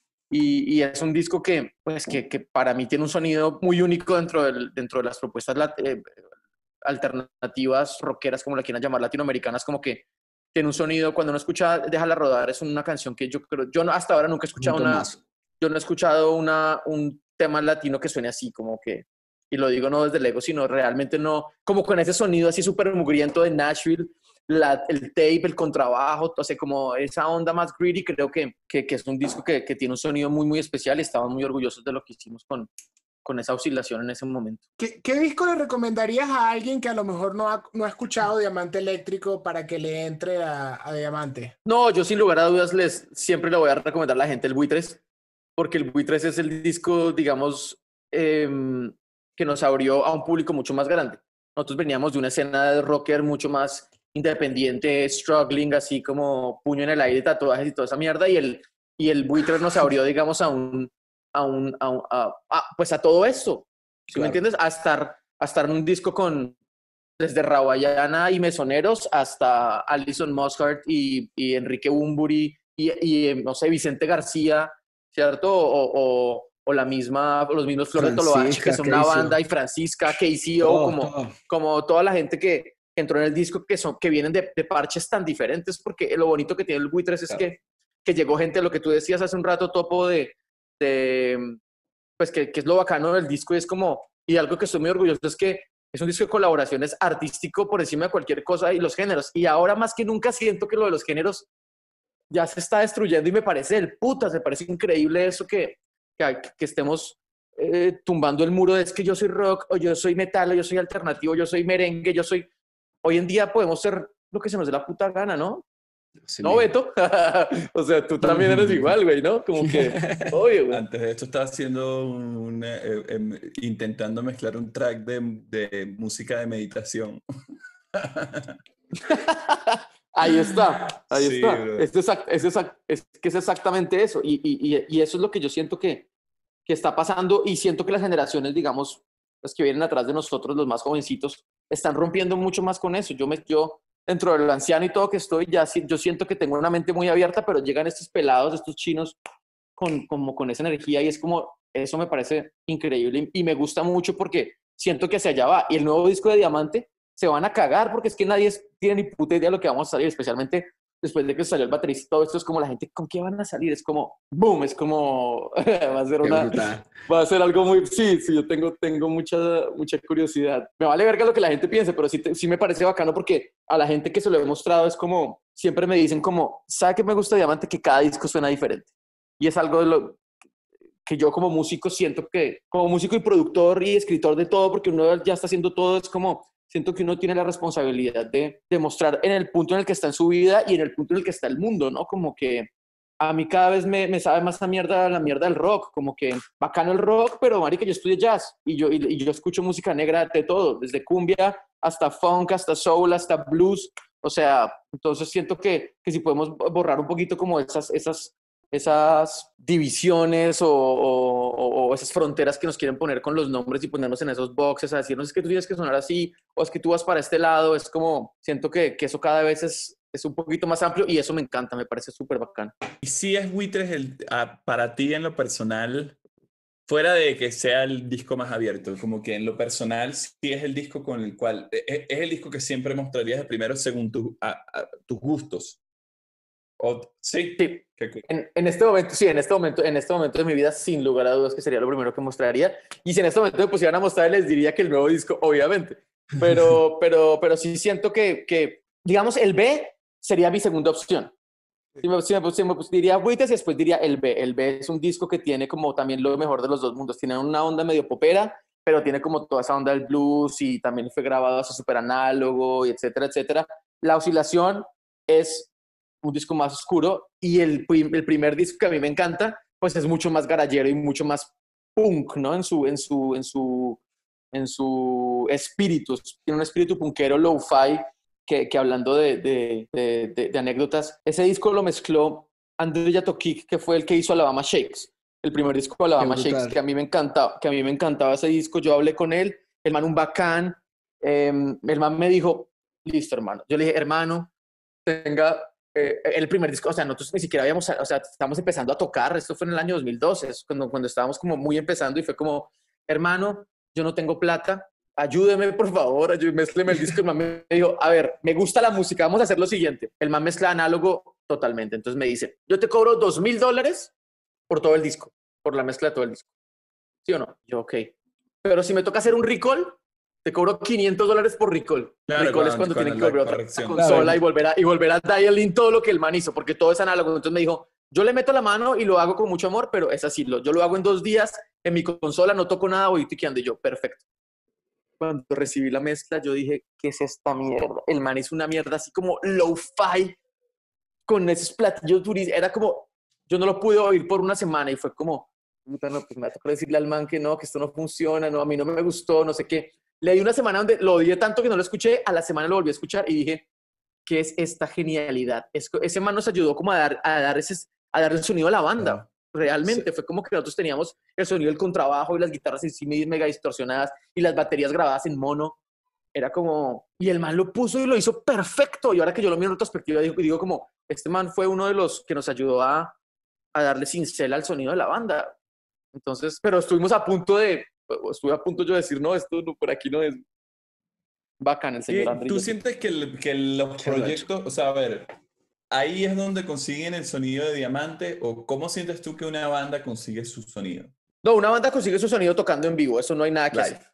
[SPEAKER 5] Y, y es un disco que, pues, que, que para mí tiene un sonido muy único dentro, del, dentro de las propuestas lat- eh, alternativas, rockeras, como la quieran llamar, latinoamericanas, como que tiene un sonido, cuando uno escucha Déjala Rodar, es una canción que yo creo, yo no, hasta ahora nunca he escuchado
[SPEAKER 1] Un
[SPEAKER 5] una,
[SPEAKER 1] tomazo.
[SPEAKER 5] yo no he escuchado una, un tema latino que suene así, como que, y lo digo no desde el ego, sino realmente no, como con ese sonido así súper mugriento de Nashville, la, el tape, el contrabajo, o sea, como esa onda más gritty, creo que, que, que es un disco que, que tiene un sonido muy, muy especial y estamos muy orgullosos de lo que hicimos con, con esa oscilación en ese momento.
[SPEAKER 3] ¿Qué, ¿Qué disco le recomendarías a alguien que a lo mejor no ha, no ha escuchado Diamante Eléctrico para que le entre a, a Diamante?
[SPEAKER 5] No, yo sin lugar a dudas les, siempre le voy a recomendar a la gente el Buitres, porque el Buitres es el disco, digamos, eh, que nos abrió a un público mucho más grande. Nosotros veníamos de una escena de rocker mucho más independiente, struggling, así como puño en el aire, tatuajes y toda esa mierda, y el, y el Buitres nos abrió, digamos, a un, a un, a, un, a, a pues a todo esto, ¿sí
[SPEAKER 1] Claro.
[SPEAKER 5] me entiendes? A estar, a estar en un disco con, desde Rawayana y Mesoneros hasta Alison Mosshart y, y Enrique Bunbury y, y, no sé, Vicente García, ¿cierto? O, o, o la misma, los mismos Flor de Toloache, que
[SPEAKER 1] Francisca,
[SPEAKER 5] son una
[SPEAKER 1] Casey O.
[SPEAKER 5] banda, y Francisca, Casey O,
[SPEAKER 1] Todo,
[SPEAKER 5] como,
[SPEAKER 1] todo.
[SPEAKER 5] como toda la gente que entró en el disco, que, son, que vienen de, de parches tan diferentes, porque lo bonito que tiene el Buitres es
[SPEAKER 1] Claro.
[SPEAKER 5] que, que llegó gente, lo que tú decías hace un rato, Topo, de, de pues que, que es lo bacano del disco, y es como, y algo que estoy muy orgulloso es que es un disco de colaboraciones artístico por encima de cualquier cosa y los géneros, y ahora más que nunca siento que lo de los géneros ya se está destruyendo y me parece del putas, me parece increíble eso que, que, que estemos eh, tumbando el muro de es que yo soy rock, o yo soy metal, o yo soy alternativo, yo soy merengue, yo soy... Hoy en día podemos ser lo que se nos dé la puta gana, ¿no?
[SPEAKER 1] Así
[SPEAKER 5] ¿No,
[SPEAKER 1] mismo.
[SPEAKER 5] Beto? O sea, tú también eres igual, güey, ¿no? Como que, obvio, güey.
[SPEAKER 4] Antes de esto estaba haciendo un, eh, eh, intentando mezclar un track de, de música de meditación.
[SPEAKER 5] Ahí está, ahí
[SPEAKER 4] Sí,
[SPEAKER 5] está.
[SPEAKER 4] bro.
[SPEAKER 5] Es, exact, es, exact, es que es exactamente eso. Y, y, y eso es lo que yo siento que, que está pasando, y siento que las generaciones, digamos, las que vienen atrás de nosotros, los más jovencitos, están rompiendo mucho más con eso. Yo, me, yo dentro del anciano y todo que estoy, ya si- yo siento que tengo una mente muy abierta, pero llegan estos pelados, estos chinos, con, como con esa energía, y es como, eso me parece increíble y, y me gusta mucho porque siento que hacia allá va. Y el nuevo disco de Diamante se van a cagar porque es que nadie es- tiene ni puta idea de lo que vamos a salir, especialmente después de que salió el baterista y todo esto. Es como la gente, ¿con qué van a salir? Es como, boom, es como, va a ser
[SPEAKER 1] Qué
[SPEAKER 5] una,
[SPEAKER 1] brutal.
[SPEAKER 5] va a ser algo muy, sí, sí, yo tengo, tengo mucha, mucha curiosidad. Me vale verga lo que la gente piense, pero sí, te- sí me parece bacano porque a la gente que se lo he mostrado es como, siempre me dicen como, ¿sabe qué me gusta de Diamante? Que cada disco suena diferente. Y es algo de lo que yo como músico siento que, como músico y productor y escritor de todo, porque uno ya está haciendo todo, es como, siento que uno tiene la responsabilidad de demostrar en el punto en el que está en su vida y en el punto en el que está el mundo, ¿no? Como que a mí cada vez me, me sabe más a mierda la mierda del rock, como que bacano el rock, pero marica, yo estudié jazz y yo, y, y yo escucho música negra de todo, desde cumbia hasta funk, hasta soul, hasta blues, o sea, entonces siento que, que si podemos borrar un poquito como esas, esas, esas divisiones o, o, o esas fronteras que nos quieren poner con los nombres y ponernos en esos boxes a decirnos es que tú tienes que sonar así o es que tú vas para este lado, es como, siento que, que eso cada vez es es un poquito más amplio y eso me encanta, me parece súper bacán.
[SPEAKER 4] ¿Y si es Buitres el, a, para ti en lo personal, fuera de que sea el disco más abierto, como que en lo personal sí es el disco con el cual, es, es el disco que siempre mostrarías de primero según tu, a, a, tus gustos? ¿O, sí?
[SPEAKER 5] Sí.
[SPEAKER 4] ¿Qué, qué?
[SPEAKER 5] En, en este momento, sí, en este momento, en este momento de mi vida, sin lugar a dudas que sería lo primero que mostraría. Y si en este momento me pusieran a mostrar, les diría que el nuevo disco, obviamente. Pero, pero, pero sí siento que, que, digamos, el B sería mi segunda opción. Si me, si me, si me diría Buitres y después diría el B. El B es un disco que tiene como también lo mejor de los dos mundos. Tiene una onda medio popera, pero tiene como toda esa onda del blues y también fue grabado así súper análogo, y etcétera, etcétera. La Oscilación es un disco más oscuro y el, el primer disco que a mí me encanta, pues es mucho más garallero y mucho más punk, ¿no? En su, en su, en su, en su espíritu. Tiene un espíritu punkero, lo-fi, Que, que hablando de, de, de, de, de anécdotas, ese disco lo mezcló André Yatokik, que fue el que hizo Alabama Shakes, el primer disco de Alabama Shakes, que a mí me encantaba, que a mí me encantaba ese disco. Yo hablé con él, el man un bacán, eh, el man me dijo, listo hermano, yo le dije, hermano, tenga eh, el primer disco, o sea, nosotros ni siquiera habíamos, o sea, estamos empezando a tocar, esto fue en el año dos mil doce, cuando, cuando estábamos como muy empezando y fue como, hermano, yo no tengo plata, ayúdeme por favor, ayúdeme, mezcleme el disco. El man me dijo, a ver, me gusta la música, vamos a hacer lo siguiente. El man mezcla análogo totalmente, entonces me dice, yo te cobro dos mil dólares por todo el disco, por la mezcla de todo el disco. ¿Sí o no? Yo, ok. Pero si me toca hacer un recall, te cobro quinientos dólares por recall.
[SPEAKER 4] Claro,
[SPEAKER 5] recall
[SPEAKER 4] cuando,
[SPEAKER 5] es cuando tienen que volver a otra consola
[SPEAKER 3] Claro.
[SPEAKER 5] y volver a, y volver a dial in todo lo que el man hizo, porque todo es análogo. Entonces me dijo, yo le meto la mano y lo hago con mucho amor, pero es así, lo, yo lo hago en dos días, en mi consola no toco nada, voy tiqueando y yo, perfecto. Cuando recibí la mezcla, yo dije, ¿qué es esta mierda? El man hizo una mierda así como lo-fi, con esos platillos durísimos. Era como, yo no lo pude oír por una semana y fue como, puta, no, pues me va a tocar decirle al man que no, que esto no funciona, no, a mí no me gustó, no sé qué. Le di una semana donde lo odié tanto que no lo escuché, a la semana lo volví a escuchar y dije, ¿qué es esta genialidad? Es, ese man nos ayudó como a dar, a dar ese, a darle el sonido a la banda.
[SPEAKER 4] Claro.
[SPEAKER 5] Realmente,
[SPEAKER 4] Sí.
[SPEAKER 5] fue como que nosotros teníamos el sonido del contrabajo y las guitarras encima y mega distorsionadas y las baterías grabadas en mono. Era como, y el man lo puso y lo hizo perfecto. Y ahora que yo lo miro en retrospectiva, digo, digo como, este man fue uno de los que nos ayudó a, a darle cincel al sonido de la banda. Entonces, pero estuvimos a punto de, estuve a punto yo de decir, no, esto no, por aquí no es. Bacán el señor
[SPEAKER 4] ¿Y
[SPEAKER 5] Andrés.
[SPEAKER 4] tú sientes que, el- que los proyectos, o sea, a ver, ahí es donde consiguen el sonido de Diamante o cómo sientes tú que una banda consigue su sonido?
[SPEAKER 5] No, una banda consigue su sonido tocando en vivo, eso no hay nada que
[SPEAKER 4] Live.
[SPEAKER 5] hacer.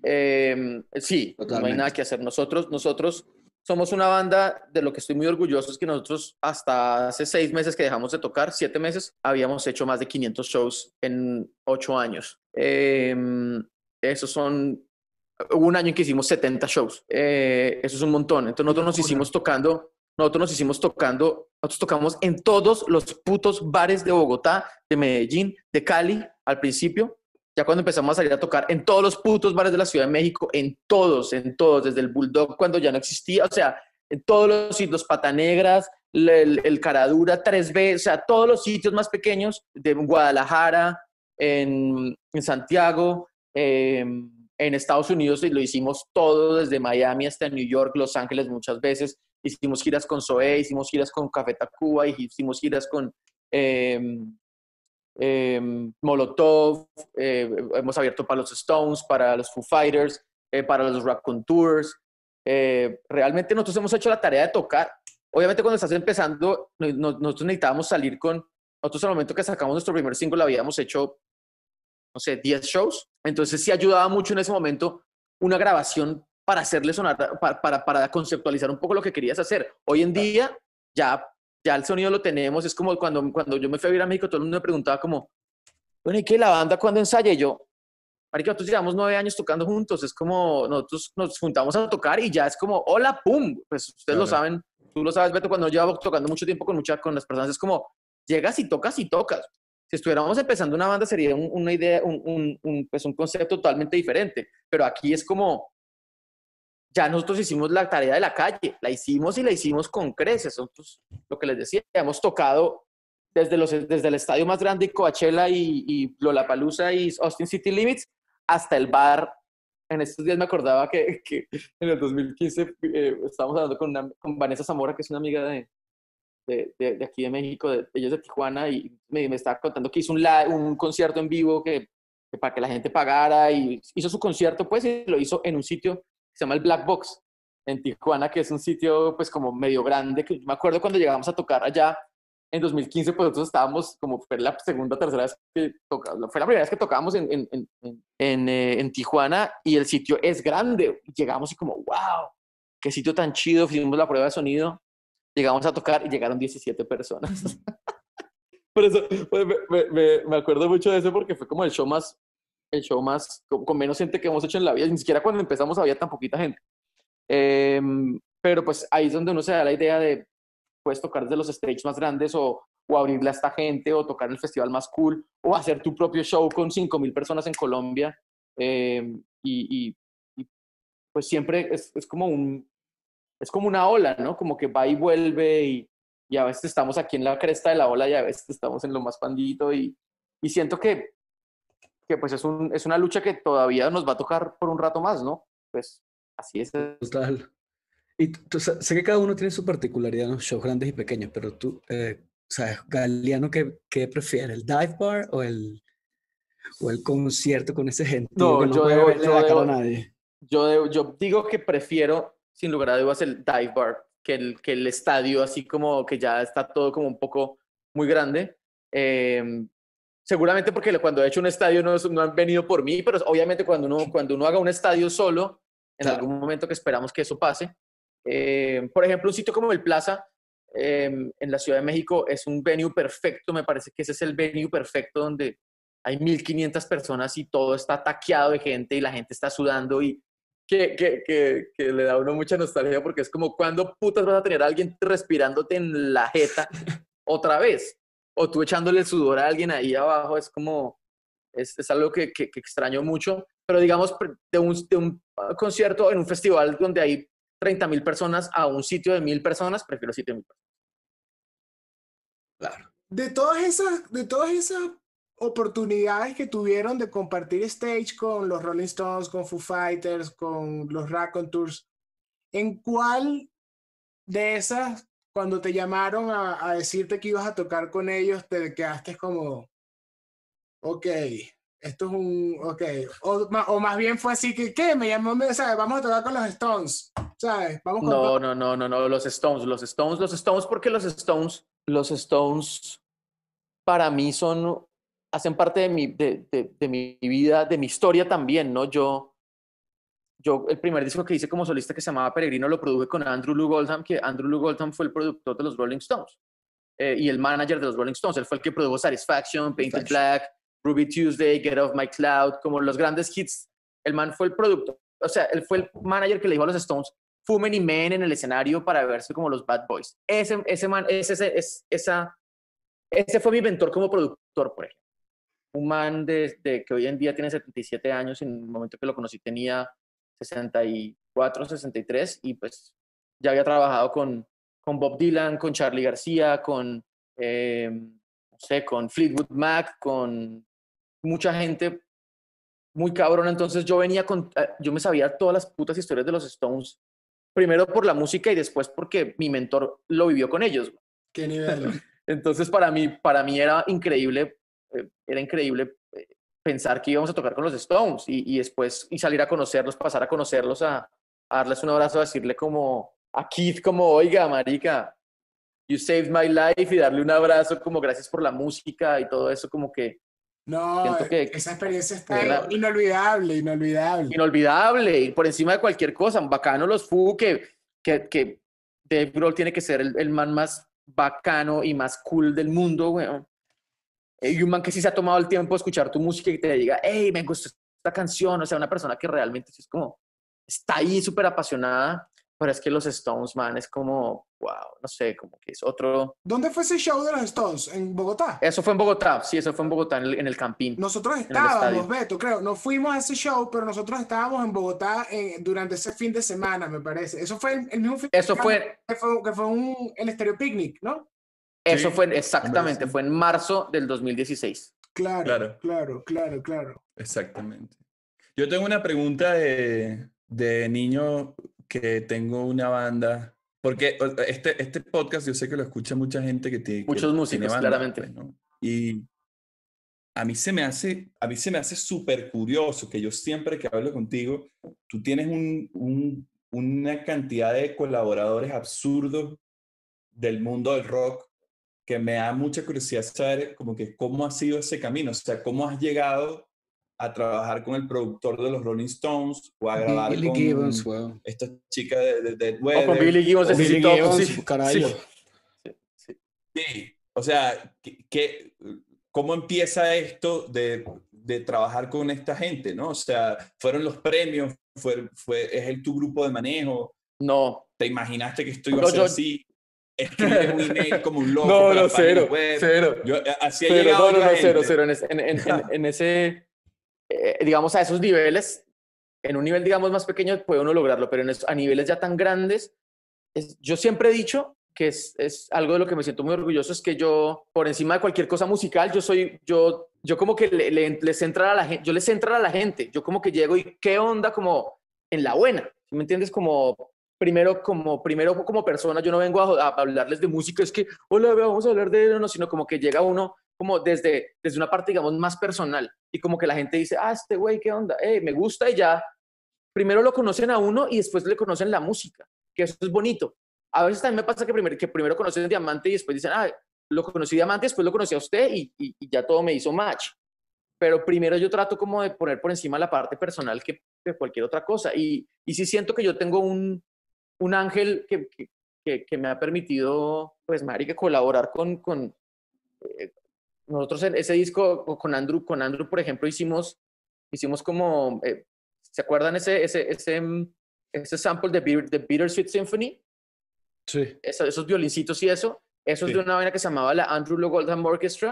[SPEAKER 5] Eh, sí, no hay
[SPEAKER 1] Totalmente.
[SPEAKER 5] nada que hacer. Nosotros, nosotros somos una banda, de lo que estoy muy orgulloso es que nosotros hasta hace seis meses que dejamos de tocar, siete meses, habíamos hecho más de quinientos shows en ocho años. Eh, esos son, hubo un año en que hicimos setenta shows. Eh, eso es un montón. Entonces nosotros nos hicimos tocando, nosotros nos hicimos tocando, nosotros tocamos en todos los putos bares de Bogotá, de Medellín, de Cali al principio. Ya cuando empezamos a salir a tocar en todos los putos bares de la Ciudad de México, en todos, en todos, desde el Bulldog cuando ya no existía, o sea, en todos los sitios, Pata Negras, el, el, el Caradura, tres B, o sea, todos los sitios más pequeños de Guadalajara, en, en Santiago, eh, en Estados Unidos, y lo hicimos todo desde Miami hasta New York, Los Ángeles muchas veces. Hicimos giras con Zoé, hicimos giras con Café Tacuba, hicimos giras con... Eh, Eh, Molotov, eh, hemos abierto para los Stones, para los Foo Fighters, eh, para los Raconteurs. Eh, realmente nosotros hemos hecho la tarea de tocar. Obviamente cuando estás empezando, no, no, nosotros necesitábamos salir con, nosotros al momento que sacamos nuestro primer single habíamos hecho, no sé, diez shows. Entonces sí ayudaba mucho en ese momento una grabación para hacerle sonar, para, para, para conceptualizar un poco lo que querías hacer. Hoy en día ya... ya el sonido lo tenemos, es como cuando, cuando yo me fui a vivir a México, todo el mundo me preguntaba como, bueno, ¿y qué la banda cuando ensaya? Y yo, marica, nosotros llevamos nueve años tocando juntos, es como, nosotros nos juntamos a tocar y ya es como, hola, pum, pues ustedes
[SPEAKER 4] Claro.
[SPEAKER 5] lo saben, tú lo sabes, Beto, cuando llevo tocando mucho tiempo con, mucha, con las personas, es como, llegas y tocas y tocas. Si estuviéramos empezando una banda sería un, una idea, un, un, un, pues un concepto totalmente diferente, pero aquí es como, ya nosotros hicimos la tarea de la calle, la hicimos y la hicimos con creces. Nosotros, lo que les decía, hemos tocado desde, los, desde el estadio más grande, Coachella y, y Lollapalooza y Austin City Limits, hasta el bar. En estos días me acordaba que, que en el dos mil quince eh, estábamos hablando con, una, con Vanessa Zamora, que es una amiga de, de, de, de aquí de México, de, ella es de Tijuana, y me, me estaba contando que hizo un, live, un concierto en vivo que, que para que la gente pagara, y hizo su concierto, pues, y lo hizo en un sitio que se llama el Black Box, en Tijuana, que es un sitio, pues, como medio grande, que me acuerdo cuando llegamos a tocar allá, en dos mil quince, pues nosotros estábamos, como fue la segunda o tercera vez que tocamos, fue la primera vez que tocábamos en, en, en, en, eh, en Tijuana, y el sitio es grande. Llegamos y como, wow, qué sitio tan chido, hicimos la prueba de sonido, llegamos a tocar y llegaron diecisiete personas. Por eso, pues, me, me, me acuerdo mucho de eso porque fue como el show más, el show más, con, con menos gente que hemos hecho en la vida, ni siquiera cuando empezamos había tan poquita gente. Eh, pero pues ahí es donde uno se da la idea de, puedes tocar desde los stages más grandes o, o abrirle a esta gente o tocar en el festival más cool o hacer tu propio show con cinco mil personas en Colombia. Eh, y, y, y pues siempre es, es, como un, es como una ola, ¿no? Como que va y vuelve y, y a veces estamos aquí en la cresta de la ola y a veces estamos en lo más pandito y, y siento que, que pues es, un, es una lucha que todavía nos va a tocar por un rato más, ¿no? Pues así es.
[SPEAKER 1] Total. Y tú, sé que cada uno tiene su particularidad en los shows grandes y pequeños, pero tú, eh, ¿sabes, Galeano, qué, qué prefiere? ¿El dive bar o el, o el concierto con ese gentío
[SPEAKER 5] No,
[SPEAKER 1] que no
[SPEAKER 5] yo
[SPEAKER 1] puede
[SPEAKER 5] debo,
[SPEAKER 1] verle
[SPEAKER 5] yo
[SPEAKER 1] la cara
[SPEAKER 5] debo,
[SPEAKER 1] a nadie?
[SPEAKER 5] Yo, debo, yo digo que prefiero, sin lugar a dudas, el dive bar que el, que el estadio, así como que ya está todo como un poco muy grande. Eh, seguramente porque cuando he hecho un estadio no, no han venido por mí, pero obviamente cuando uno, cuando uno haga un estadio solo, en
[SPEAKER 1] Claro.
[SPEAKER 5] algún momento que esperamos que eso pase. Eh, por ejemplo, un sitio como el Plaza, eh, en la Ciudad de México, es un venue perfecto. Me parece que ese es el venue perfecto donde hay mil quinientas personas y todo está taqueado de gente y la gente está sudando y que, que, que, que le da a uno mucha nostalgia porque es como, ¿cuándo putas vas a tener a alguien respirándote en la jeta otra vez? O tú echándole el sudor a alguien ahí abajo, es como, es, es algo que, que, que extraño mucho. Pero digamos, de un, de un concierto en un festival donde hay treinta mil personas a un sitio de mil personas, prefiero sitio de mil personas.
[SPEAKER 1] Claro.
[SPEAKER 3] De todas esas, de todas esas oportunidades que tuvieron de compartir stage con los Rolling Stones, con Foo Fighters, con los Raconteurs, ¿en cuál de esas, cuando te llamaron a, a decirte que ibas a tocar con ellos, te quedaste como, ok, esto es un, ok, o, o más bien fue así que, ¿qué? Me llamó, ¿sabes? Vamos a tocar con los Stones, ¿sabes? Vamos con
[SPEAKER 5] No, no, no, no, no, los Stones, los Stones, los Stones, porque los Stones, los Stones para mí son, hacen parte de mi, de, de, de mi vida, de mi historia también, ¿no? Yo, yo, el primer disco que hice como solista que se llamaba Peregrino lo produje con Andrew Loog Oldham, que Andrew Loog Oldham fue el productor de los Rolling Stones eh, y el manager de los Rolling Stones. Él fue el que produjo Satisfaction, Painted Black, Ruby Tuesday, Get Off My Cloud, como los grandes hits. El man fue el productor, o sea, él fue el manager que le dijo a los Stones, fumen y meen en el escenario para verse como los Bad Boys. Ese, ese man, ese, ese, ese, esa, ese fue mi mentor como productor, por ejemplo. Un man de, de, que hoy en día tiene setenta y siete años, en el momento que lo conocí tenía sesenta y cuatro, sesenta y tres, y pues ya había trabajado con, con Bob Dylan, con Charly García, con, eh, no sé, con Fleetwood Mac, con mucha gente muy cabrona. Entonces yo venía con, yo me sabía todas las putas historias de los Stones, primero por la música y después porque mi mentor lo vivió con ellos.
[SPEAKER 3] ¿Qué nivel?
[SPEAKER 5] Entonces para mí, para mí era increíble, eh, era increíble eh, pensar que íbamos a tocar con los Stones y, y después y salir a conocerlos, pasar a conocerlos, a, a darles un abrazo, a decirle como a Keith como, oiga, marica, you saved my life, y darle un abrazo como gracias por la música y todo eso, como que
[SPEAKER 3] no,
[SPEAKER 5] siento que,
[SPEAKER 3] esa experiencia está
[SPEAKER 5] era
[SPEAKER 3] inolvidable, inolvidable.
[SPEAKER 5] Inolvidable, y por encima de cualquier cosa, bacano los Foo, que, que, que Dave Grohl tiene que ser el, el man más bacano y más cool del mundo, weón. Y un man que sí se ha tomado el tiempo de escuchar tu música y te diga, hey, me gustó esta canción, o sea, una persona que realmente sí es como, está ahí súper apasionada. pero es que los Stones, man, es como, wow, no sé, como que es otro...
[SPEAKER 3] ¿Dónde fue ese show de los Stones? ¿En Bogotá?
[SPEAKER 5] Eso fue en Bogotá, sí, eso fue en Bogotá, en el, en el Campín.
[SPEAKER 3] Nosotros
[SPEAKER 5] el
[SPEAKER 3] estábamos,
[SPEAKER 5] estadio.
[SPEAKER 3] Beto, creo, no fuimos a ese show, pero nosotros estábamos en Bogotá eh, durante ese fin de semana, me parece. Eso fue el, el mismo fin de
[SPEAKER 5] Eso
[SPEAKER 3] semana
[SPEAKER 5] fue,
[SPEAKER 3] que fue, que fue un, el Estéreo Picnic, ¿no?
[SPEAKER 5] eso
[SPEAKER 4] Sí,
[SPEAKER 5] fue exactamente,
[SPEAKER 4] sí.
[SPEAKER 5] fue en marzo del dos mil dieciséis.
[SPEAKER 3] Claro,
[SPEAKER 4] Claro.
[SPEAKER 3] claro, claro, claro.
[SPEAKER 4] Exactamente. Yo tengo una pregunta de, de niño que tengo una banda, porque o- este, este podcast yo sé que lo escucha mucha gente que, tiene- que
[SPEAKER 5] Muchos
[SPEAKER 4] tiene
[SPEAKER 5] músicos,
[SPEAKER 4] banda,
[SPEAKER 5] claramente.
[SPEAKER 4] pues, ¿no? Y a mí se me hace, a mí se me hace súper curioso que yo siempre que hablo contigo, tú tienes un, un- una cantidad de colaboradores absurdos del mundo del rock que me da mucha curiosidad saber como que cómo ha sido ese camino, o sea, cómo has llegado a trabajar con el productor de los Rolling Stones o a grabar
[SPEAKER 1] Billy
[SPEAKER 4] con
[SPEAKER 1] Gibbons, weón.
[SPEAKER 4] esta chica de, de Dead
[SPEAKER 5] O con
[SPEAKER 4] Weather.
[SPEAKER 5] Billy Gibbons
[SPEAKER 4] o-
[SPEAKER 5] de
[SPEAKER 1] Billy
[SPEAKER 5] C C Top,
[SPEAKER 1] Gibbons,
[SPEAKER 5] sí,
[SPEAKER 1] carajo.
[SPEAKER 5] sí, sí.
[SPEAKER 4] Sí, o sea, ¿qué, qué- cómo empieza esto de, de trabajar con esta gente, ¿no? O sea, fueron los premios, fue, fue, es el tu grupo de manejo,
[SPEAKER 5] No,
[SPEAKER 4] te imaginaste que esto iba a
[SPEAKER 5] no,
[SPEAKER 4] ser
[SPEAKER 5] yo...
[SPEAKER 4] así, escribes un email como un loco
[SPEAKER 5] No,
[SPEAKER 4] para
[SPEAKER 5] no,
[SPEAKER 4] las páginas
[SPEAKER 5] cero,
[SPEAKER 4] web.
[SPEAKER 5] cero,
[SPEAKER 4] Yo, así ha
[SPEAKER 5] cero,
[SPEAKER 4] llegado
[SPEAKER 5] no, no,
[SPEAKER 4] yo a
[SPEAKER 5] no, cero,
[SPEAKER 4] gente.
[SPEAKER 5] cero, en, ese- en, en, en, en ese, eh, digamos, a esos niveles, en un nivel, digamos, más pequeño puede uno lograrlo, pero en es- a niveles ya tan grandes, es- yo siempre he dicho que es, es algo de lo que me siento muy orgulloso, es que yo, por encima de cualquier cosa musical, yo soy, yo, yo como que le, le- les entra a la gente, yo les entra a la gente, yo como que llego y qué onda como en la buena, ¿sí me entiendes? Como primero, como primero como persona, yo no vengo a, a hablarles de música, es que, hola, vamos a hablar de, no, sino como que llega uno como desde, desde una parte, digamos, más personal, y como que la gente dice, ah, este güey, ¿qué onda? Eh, me gusta y ya, primero lo conocen a uno y después le conocen la música, que eso es bonito. A veces también me pasa que primero, que primero conocen Diamante y después dicen, ah, lo conocí Diamante, después lo conocí a usted y, y, y ya todo me hizo match. Pero primero yo trato como de poner por encima la parte personal que, que cualquier otra cosa. Y, y sí siento que yo tengo un, un ángel que, que, que, que me ha permitido, pues, marica, colaborar con, con eh, nosotros en ese disco, con Andrew, con Andrew, por ejemplo, hicimos, hicimos como, eh, ¿se acuerdan ese, ese, ese, mm, ese sample de, Bitter, de Bittersweet Symphony?
[SPEAKER 1] Sí.
[SPEAKER 5] Eso, esos violincitos y eso, eso
[SPEAKER 4] Sí.
[SPEAKER 5] es de una vaina que se llamaba la Andrew Lowe Oldham Orchestra,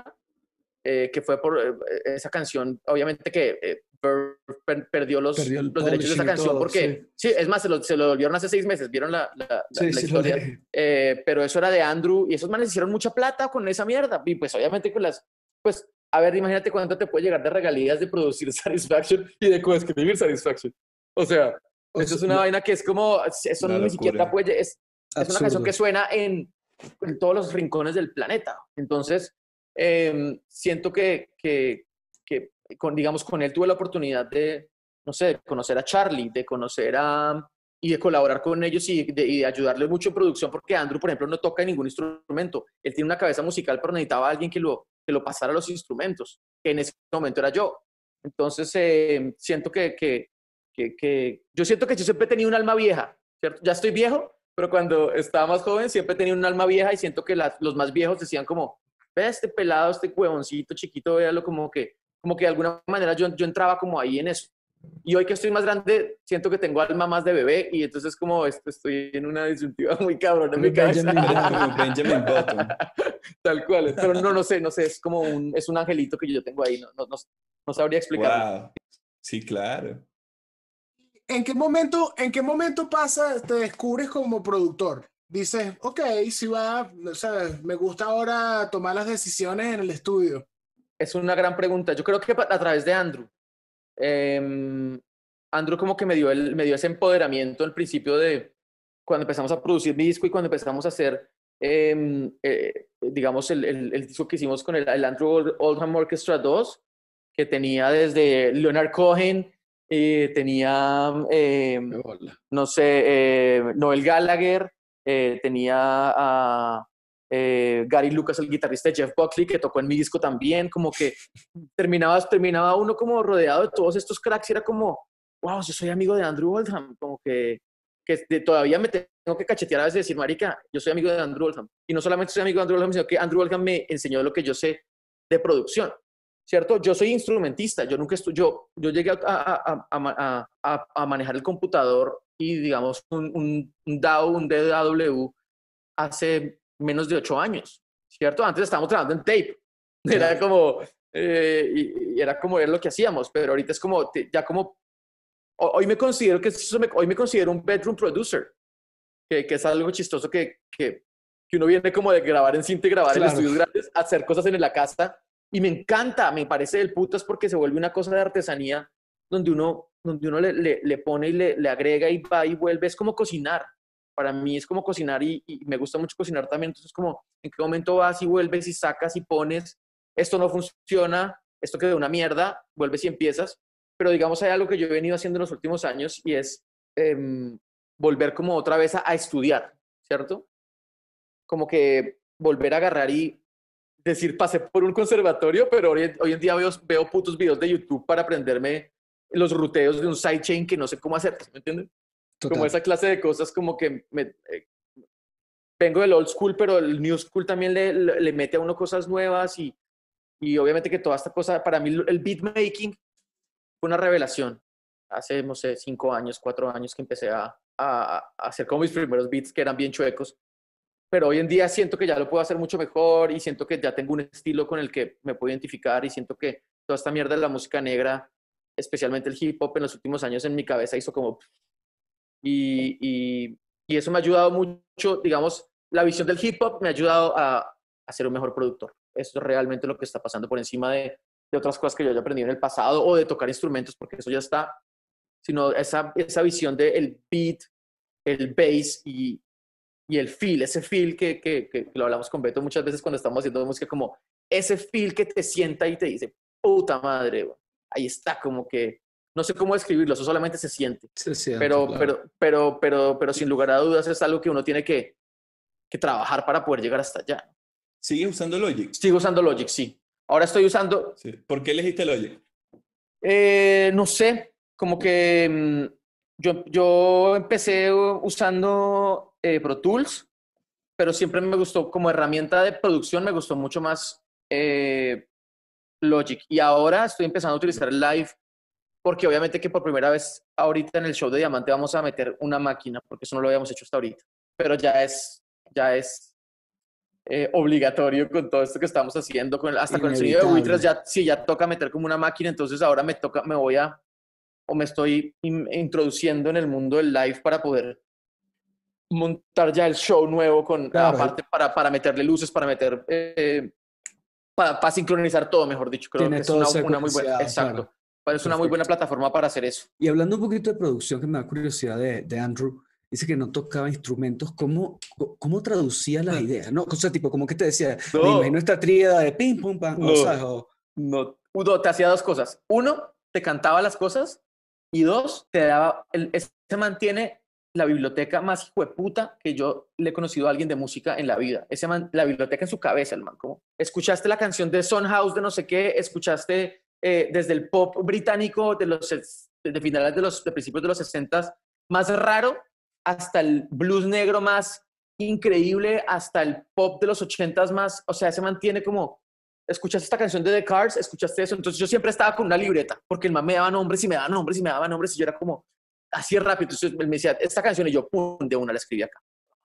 [SPEAKER 5] eh, que fue por eh, esa canción, obviamente que eh, Verve per- perdió los,
[SPEAKER 1] Perdió el
[SPEAKER 5] los derechos de esa
[SPEAKER 1] publishing y
[SPEAKER 5] canción
[SPEAKER 1] todo,
[SPEAKER 5] porque, sí. es más, se lo, se lo devolvieron hace seis meses, vieron la, la, la-
[SPEAKER 1] Sí,
[SPEAKER 5] la
[SPEAKER 1] sí, lo
[SPEAKER 5] historia,
[SPEAKER 1] leí.
[SPEAKER 5] Eh, pero eso era de Andrew y esos manes hicieron mucha plata con esa mierda y pues obviamente con las, pues, a ver, imagínate cuánto te puede llegar de regalías de producir Satisfaction y de coescribir Satisfaction. O sea,
[SPEAKER 1] O
[SPEAKER 5] eso es
[SPEAKER 1] sea,
[SPEAKER 5] una
[SPEAKER 1] lo-
[SPEAKER 5] vaina que es como, eso
[SPEAKER 4] Una
[SPEAKER 5] ni siquiera
[SPEAKER 4] locura.
[SPEAKER 5] puede, es, es una
[SPEAKER 1] absurdo.
[SPEAKER 5] canción que suena en, en todos los rincones del planeta. Entonces, eh, siento que, que, que con, digamos, con él tuve la oportunidad de, no sé, de conocer a Charlie, de conocer a, y de colaborar con ellos y de, y de ayudarle mucho en producción, porque Andrew, por ejemplo, no toca ningún instrumento. Él tiene una cabeza musical, pero necesitaba a alguien que lo, que lo pasara a los instrumentos, que en ese momento era yo. Entonces, eh, siento que, que, que, que, yo siento que yo siempre he tenido un alma vieja, ¿cierto? Ya estoy viejo, pero cuando estaba más joven siempre he tenido un alma vieja y siento que la, los más viejos decían como, ve este pelado, este huevoncito chiquito, véalo como que, como que de alguna manera yo, yo entraba como ahí en eso. Y hoy que estoy más grande, siento que tengo alma más de bebé y entonces como esto, estoy en una disyuntiva muy cabrona en mi cabeza.
[SPEAKER 1] Benjamin
[SPEAKER 4] Eres
[SPEAKER 1] Button.
[SPEAKER 4] como Benjamin Button.
[SPEAKER 5] Tal cual, pero no, no sé, no sé, es como un, es un angelito que yo tengo ahí, no, no, no, no sabría explicarlo.
[SPEAKER 4] Wow. Sí, claro.
[SPEAKER 3] ¿En qué momento, en qué momento pasa, te descubres como productor? Dices, ok, si va, o sea, me gusta ahora tomar las decisiones en el estudio.
[SPEAKER 5] Es una gran pregunta. Yo creo que pa- a través de Andrew. Eh, Andrew como que me dio, el, me dio ese empoderamiento al principio de cuando empezamos a producir mi disco y cuando empezamos a hacer, eh, eh, digamos, el, el, el disco que hicimos con el, el Andrew Oldham Orchestra dos, que tenía desde Leonard Cohen, eh, tenía, eh,
[SPEAKER 1] Hola.
[SPEAKER 5] no sé, eh, Noel Gallagher, eh, tenía a eh, Gary Lucas, el guitarrista de Jeff Buckley, que tocó en mi disco también, como que terminaba, terminaba uno como rodeado de todos estos cracks y era como, wow, yo soy amigo de Andrew Oldham, como que, que de- todavía me tengo que cachetear a veces y decir, marica, yo soy amigo de Andrew Oldham. Y no solamente soy amigo de Andrew Oldham, sino que Andrew Oldham me enseñó lo que yo sé de producción. ¿Cierto? Yo soy instrumentista, yo nunca estuve, yo, yo llegué a, a, a, a, a, a manejar el computador y digamos, un, un, un D A W, un D A W hace menos de ocho años, ¿cierto? Antes estábamos trabajando en tape. Era
[SPEAKER 1] Claro.
[SPEAKER 5] como, eh, y, y era como era lo que hacíamos, pero ahorita es como, te- ya como, ho- hoy me considero que eso me- hoy me considero un bedroom producer, que, que es algo chistoso que, que, que uno viene como de grabar en cinta y grabar en
[SPEAKER 1] Claro.
[SPEAKER 5] estudios grandes, a hacer cosas en la casa, y me encanta, me parece del putas porque se vuelve una cosa de artesanía donde uno, donde uno le, le, le pone y le, le agrega y va y vuelve, es como cocinar. Para mí es como cocinar y, y me gusta mucho cocinar también, entonces como en qué momento vas y vuelves y sacas y pones, esto no funciona, esto quedó una mierda, vuelves y empiezas, pero digamos hay algo que yo he venido haciendo en los últimos años y es em, volver como otra vez a, a estudiar, ¿cierto? Como que volver a agarrar y decir, pasé por un conservatorio, pero hoy, hoy en día veo, veo putos videos de YouTube para aprenderme los ruteos de un sidechain que no sé cómo hacer, ¿me entiendes?
[SPEAKER 1] Total.
[SPEAKER 5] Como esa clase de cosas como que me, eh, vengo del old school, pero el new school también le, le, le mete a uno cosas nuevas y, y obviamente que toda esta cosa, para mí el beat making fue una revelación. Hace, no sé, cinco años, cuatro años que empecé a, a, a hacer como mis primeros beats que eran bien chuecos, pero hoy en día siento que ya lo puedo hacer mucho mejor y siento que ya tengo un estilo con el que me puedo identificar y siento que toda esta mierda de la música negra, especialmente el hip hop en los últimos años en mi cabeza hizo como... Y, y, y eso me ha ayudado mucho, digamos, la visión del hip hop me ha ayudado a, a ser un mejor productor. Eso es realmente lo que está pasando por encima de, de otras cosas que yo haya aprendido en el pasado o de tocar instrumentos, porque eso ya está, sino esa, esa visión del beat, el bass y, y el feel, ese feel que, que, que lo hablamos con Beto muchas veces cuando estamos haciendo música, como ese feel que te sienta y te dice, puta madre, bro. Ahí está, como que, no sé cómo describirlo, eso solamente se siente.
[SPEAKER 1] Se siente,
[SPEAKER 5] Pero,
[SPEAKER 1] claro.
[SPEAKER 5] pero, pero, pero, pero sin lugar a dudas es algo que uno tiene que, que trabajar para poder llegar hasta allá.
[SPEAKER 4] ¿Sigues usando Logic?
[SPEAKER 5] Sigo usando Logic, sí. Ahora estoy usando,
[SPEAKER 4] Sí. ¿Por qué elegiste Logic?
[SPEAKER 5] eh, no sé, como que mm, yo, yo empecé usando eh, Pro Tools, pero siempre me gustó como herramienta de producción, me gustó mucho más eh, Logic. Y ahora estoy empezando a utilizar Live, porque obviamente que por primera vez ahorita en el show de Diamante vamos a meter una máquina, porque eso no lo habíamos hecho hasta ahorita. Pero ya es, ya es eh, obligatorio con todo esto que estamos haciendo, con, hasta con el sonido de
[SPEAKER 1] Inevitable.
[SPEAKER 5] buitres, ya, sí, ya toca meter como una máquina, entonces ahora me toca, me voy a, o me estoy in, introduciendo en el mundo del live para poder montar ya el show nuevo con,
[SPEAKER 1] Claro.
[SPEAKER 5] aparte para, para meterle luces, para meter, eh, para, para sincronizar todo, mejor dicho, creo
[SPEAKER 1] Tiene
[SPEAKER 5] que es
[SPEAKER 1] todo
[SPEAKER 5] una, una muy buena,
[SPEAKER 1] secuenciado,
[SPEAKER 5] exacto,
[SPEAKER 1] claro.
[SPEAKER 5] es una muy buena
[SPEAKER 1] Perfecto.
[SPEAKER 5] plataforma para hacer eso.
[SPEAKER 1] Y hablando un poquito de producción, que me da curiosidad de, de Andrew, dice que no tocaba instrumentos. ¿Cómo, co- cómo traducía las ideas? ¿No? O sea, tipo, como que te decía, me
[SPEAKER 5] No.
[SPEAKER 1] imagino esta tríada de pim, pum, pam, o,
[SPEAKER 5] No.
[SPEAKER 1] ¿sabes? O-
[SPEAKER 5] No, Udo te hacía dos cosas. Uno, te cantaba las cosas. Y dos, te daba. El, ese mantiene la biblioteca más hijueputa que yo le he conocido a alguien de música en la vida. Ese man, la biblioteca en su cabeza, el man. Como, escuchaste la canción de Son House de no sé qué, escuchaste eh, desde el pop británico de los de finales de los de principios de los sesentas más raro hasta el blues negro más increíble, hasta el pop de los ochentas más. O sea, se mantiene como. Escuchaste esta canción de The Cars, escuchaste eso, entonces yo siempre estaba con una libreta, porque el man me daba nombres y me daba nombres y me daba nombres y yo era como, así rápido, entonces él me decía, esta canción y yo, pum, de una la escribí acá.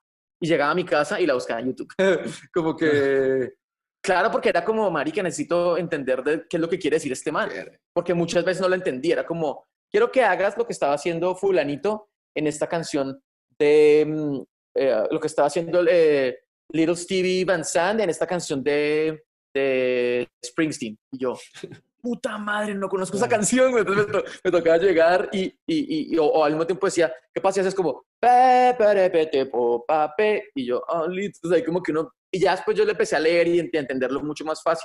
[SPEAKER 5] Y llegaba a mi casa y la buscaba en YouTube. Como que, claro, porque era como, marica, necesito entender de qué es lo que quiere decir este man, porque muchas veces no lo entendía, era como, quiero que hagas lo que estaba haciendo fulanito en esta canción de, mm, eh, lo que estaba haciendo eh, Little Stevie Van Sant en esta canción de de Springsteen. Y yo, puta madre, no conozco esa canción. Entonces me, to me tocaba llegar y, y, y o, o al mismo tiempo decía, ¿qué pasa? Y haces como, pe, pe, pe, te, po, pa, pe. Y yo, oh, listo. O sea, como que uno, y ya después yo le empecé a leer y a entenderlo mucho más fácil.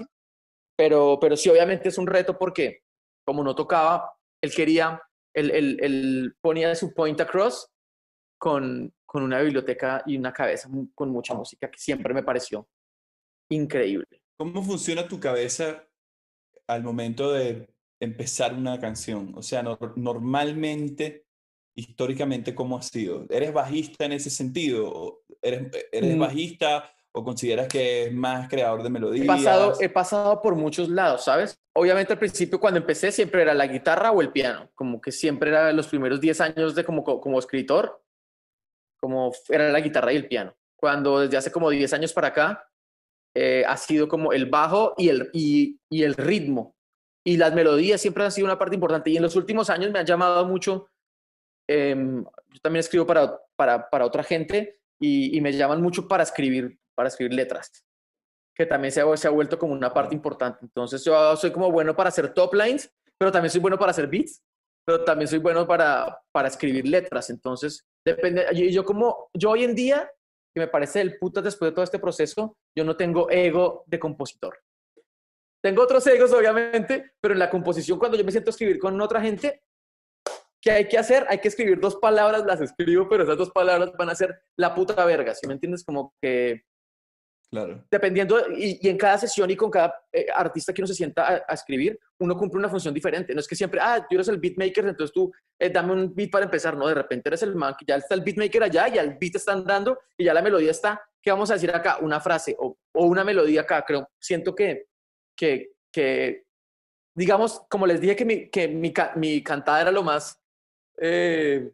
[SPEAKER 5] Pero, pero sí, obviamente es un reto porque, como no tocaba, él quería, él, él, él ponía su point across con, con una biblioteca y una cabeza con mucha música que siempre me pareció increíble.
[SPEAKER 4] ¿Cómo funciona tu cabeza al momento de empezar una canción? O sea, no, normalmente, históricamente, ¿cómo ha sido? ¿Eres bajista en ese sentido? ¿Eres, eres
[SPEAKER 5] Mm.
[SPEAKER 4] bajista ¿O consideras que es más creador de melodías?
[SPEAKER 5] He pasado, he pasado por muchos lados, ¿sabes? Obviamente al principio cuando empecé siempre era la guitarra o el piano, como que siempre era los primeros diez años de como, como escritor, como era la guitarra y el piano. Cuando desde hace como diez años para acá eh, ha sido como el bajo y el, y, y el ritmo. Y las melodías siempre han sido una parte importante. Y en los últimos años me han llamado mucho, eh, yo también escribo para, para, para otra gente y, y me llaman mucho para escribir, para escribir letras, que también se ha, se ha vuelto como una parte importante. Entonces yo soy como bueno para hacer top lines, pero también soy bueno para hacer beats, pero también soy bueno para, para escribir letras. Entonces, depende, yo, yo como, yo hoy en día, que me parece el putas después de todo este proceso, yo no tengo ego de compositor. Tengo otros egos, obviamente, pero en la composición, cuando yo me siento a escribir con otra gente, ¿qué hay que hacer? Hay que escribir dos palabras, las escribo, pero esas dos palabras van a ser la puta verga, ¿sí me entiendes? Como que...
[SPEAKER 4] Claro.
[SPEAKER 5] Dependiendo, y, y en cada sesión y con cada eh, artista que uno se sienta a, a escribir, uno cumple una función diferente. No es que siempre, ah, tú eres el beatmaker, entonces tú eh, dame un beat para empezar. No, de repente eres el man que ya está el beatmaker allá, ya el beat está andando y ya la melodía está. ¿Qué vamos a decir acá? Una frase o, o una melodía acá. Creo, siento que, que, que, digamos, como les dije que mi, que mi, mi cantada era lo más... Eh,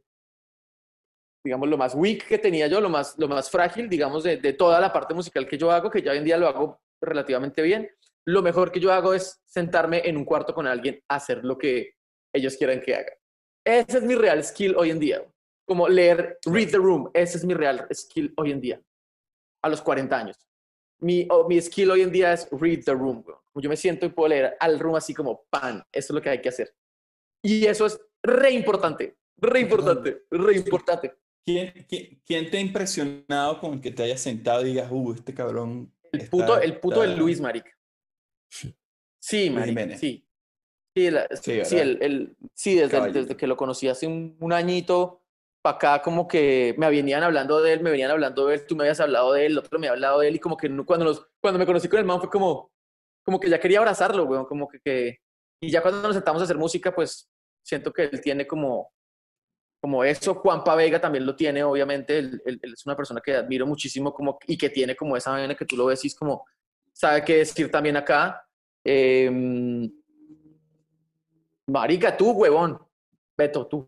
[SPEAKER 5] digamos, lo más weak que tenía yo, lo más, lo más frágil, digamos, de, de toda la parte musical que yo hago, que ya hoy en día lo hago relativamente bien. Lo mejor que yo hago es sentarme en un cuarto con alguien a hacer lo que ellos quieran que haga. Ese es mi real skill hoy en día. Como leer, read the room, ese es mi real skill hoy en día, a los cuarenta años. Mi, oh, mi skill hoy en día es read the room. Como yo me siento y puedo leer al room así como pan, eso es lo que hay que hacer. Y eso es re importante, re importante, re importante.
[SPEAKER 4] ¿Quién, quién, ¿Quién te ha impresionado con que te hayas sentado y digas, uh, este cabrón?
[SPEAKER 5] El
[SPEAKER 4] está,
[SPEAKER 5] puto, el puto
[SPEAKER 4] está...
[SPEAKER 5] de Luis, marica. Sí, marica, sí. Sí, la,
[SPEAKER 4] sí,
[SPEAKER 5] sí, el, el, sí desde, el, desde que lo conocí hace un, un añito para acá, como que me venían hablando de él, me venían hablando de él, tú me habías hablado de él, el otro me había hablado de él, y como que cuando, nos, cuando me conocí con el man fue como, como que ya quería abrazarlo, weón, como que, que... Y ya cuando nos sentamos a hacer música, pues siento que él tiene como... como eso. Juanpa Vega también lo tiene, obviamente, él, él, él es una persona que admiro muchísimo como, y que tiene como esa vaina que tú lo ves y es como, sabe qué decir también acá. Eh, marica, tú, huevón. Beto, tú.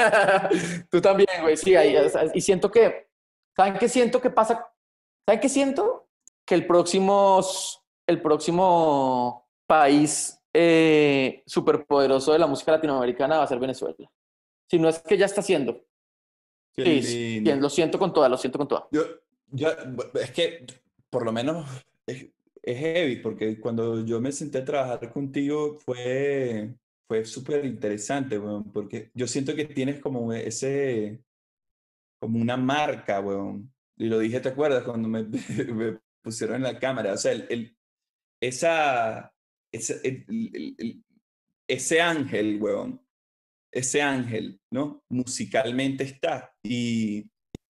[SPEAKER 5] Tú también, güey, sí, ahí, y siento que, ¿saben qué siento que pasa? ¿Saben qué siento? Que el próximo, el próximo país eh, superpoderoso de la música latinoamericana va a ser Venezuela. Si no es que ya está haciendo. Sí, sí, lo siento con toda, lo siento con toda.
[SPEAKER 4] Yo, yo, es que, por lo menos, es, es heavy, porque cuando yo me senté a trabajar contigo fue, fue súper interesante, weón, porque yo siento que tienes como ese, como una marca, weón. Y lo dije, ¿te acuerdas? Cuando me, me pusieron en la cámara. O sea, el, el, esa, ese, el, el, el, ese ángel, weón. Ese ángel, ¿no? Musicalmente está. Y,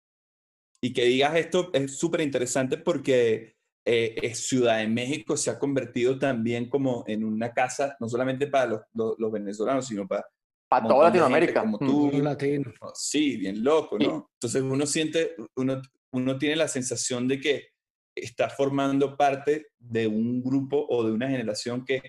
[SPEAKER 4] y que digas esto es súper interesante porque eh, Ciudad de México se ha convertido también como en una casa, no solamente para los, los, los venezolanos, sino para...
[SPEAKER 5] Para toda Latinoamérica.
[SPEAKER 4] Como tú.
[SPEAKER 3] Mm. Latino.
[SPEAKER 4] Sí, bien loco, ¿no?
[SPEAKER 5] Sí.
[SPEAKER 4] Entonces uno siente, uno, uno tiene la sensación de que está formando parte de un grupo o de una generación que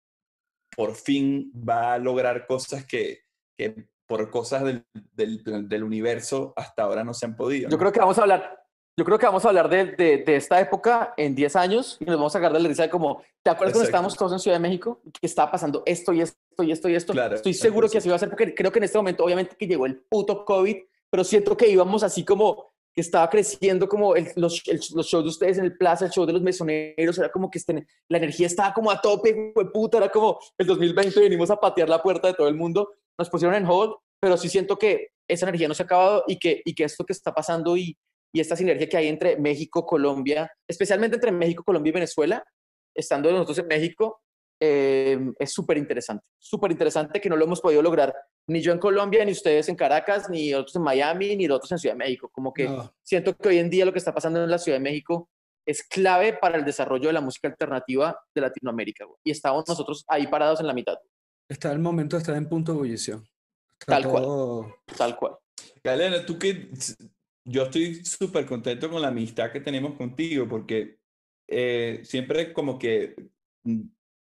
[SPEAKER 4] por fin va a lograr cosas que, que por cosas del, del, del universo hasta ahora no se han podido, ¿no?
[SPEAKER 5] Yo creo que vamos a hablar, yo creo que vamos a hablar de, de, de esta época en diez años y nos vamos a agarrar de la risa de como, ¿te acuerdas cuando estábamos todos en Ciudad de México? Que estaba pasando esto y esto y esto y esto.
[SPEAKER 4] Claro,
[SPEAKER 5] Estoy seguro que así va a ser porque creo que en este momento, obviamente que llegó el puto COVID, pero siento que íbamos así como que estaba creciendo como el, los, el, los shows de ustedes en el Plaza, el show de los mesoneros, era como que estén, la energía estaba como a tope, fue puta, era como el dos mil veinte venimos a patear la puerta de todo el mundo, nos pusieron en hold, pero sí siento que esa energía no se ha acabado y que, y que esto que está pasando y, y esta sinergia que hay entre México, Colombia, especialmente entre México, Colombia y Venezuela, estando nosotros en México, eh, es súper interesante, súper interesante que no lo hemos podido lograr ni yo en Colombia, ni ustedes en Caracas, ni otros en Miami, ni otros en Ciudad de México. Como que no. Siento que hoy en día lo que está pasando en la Ciudad de México es clave para el desarrollo de la música alternativa de Latinoamérica. Güey. Y estamos nosotros ahí parados en la mitad.
[SPEAKER 1] Está el momento de estar en punto de ebullición. Está
[SPEAKER 5] tal
[SPEAKER 1] todo...
[SPEAKER 5] cual. Tal cual.
[SPEAKER 4] Galena, tú que yo estoy súper contento con la amistad que tenemos contigo porque eh, siempre como que, mm,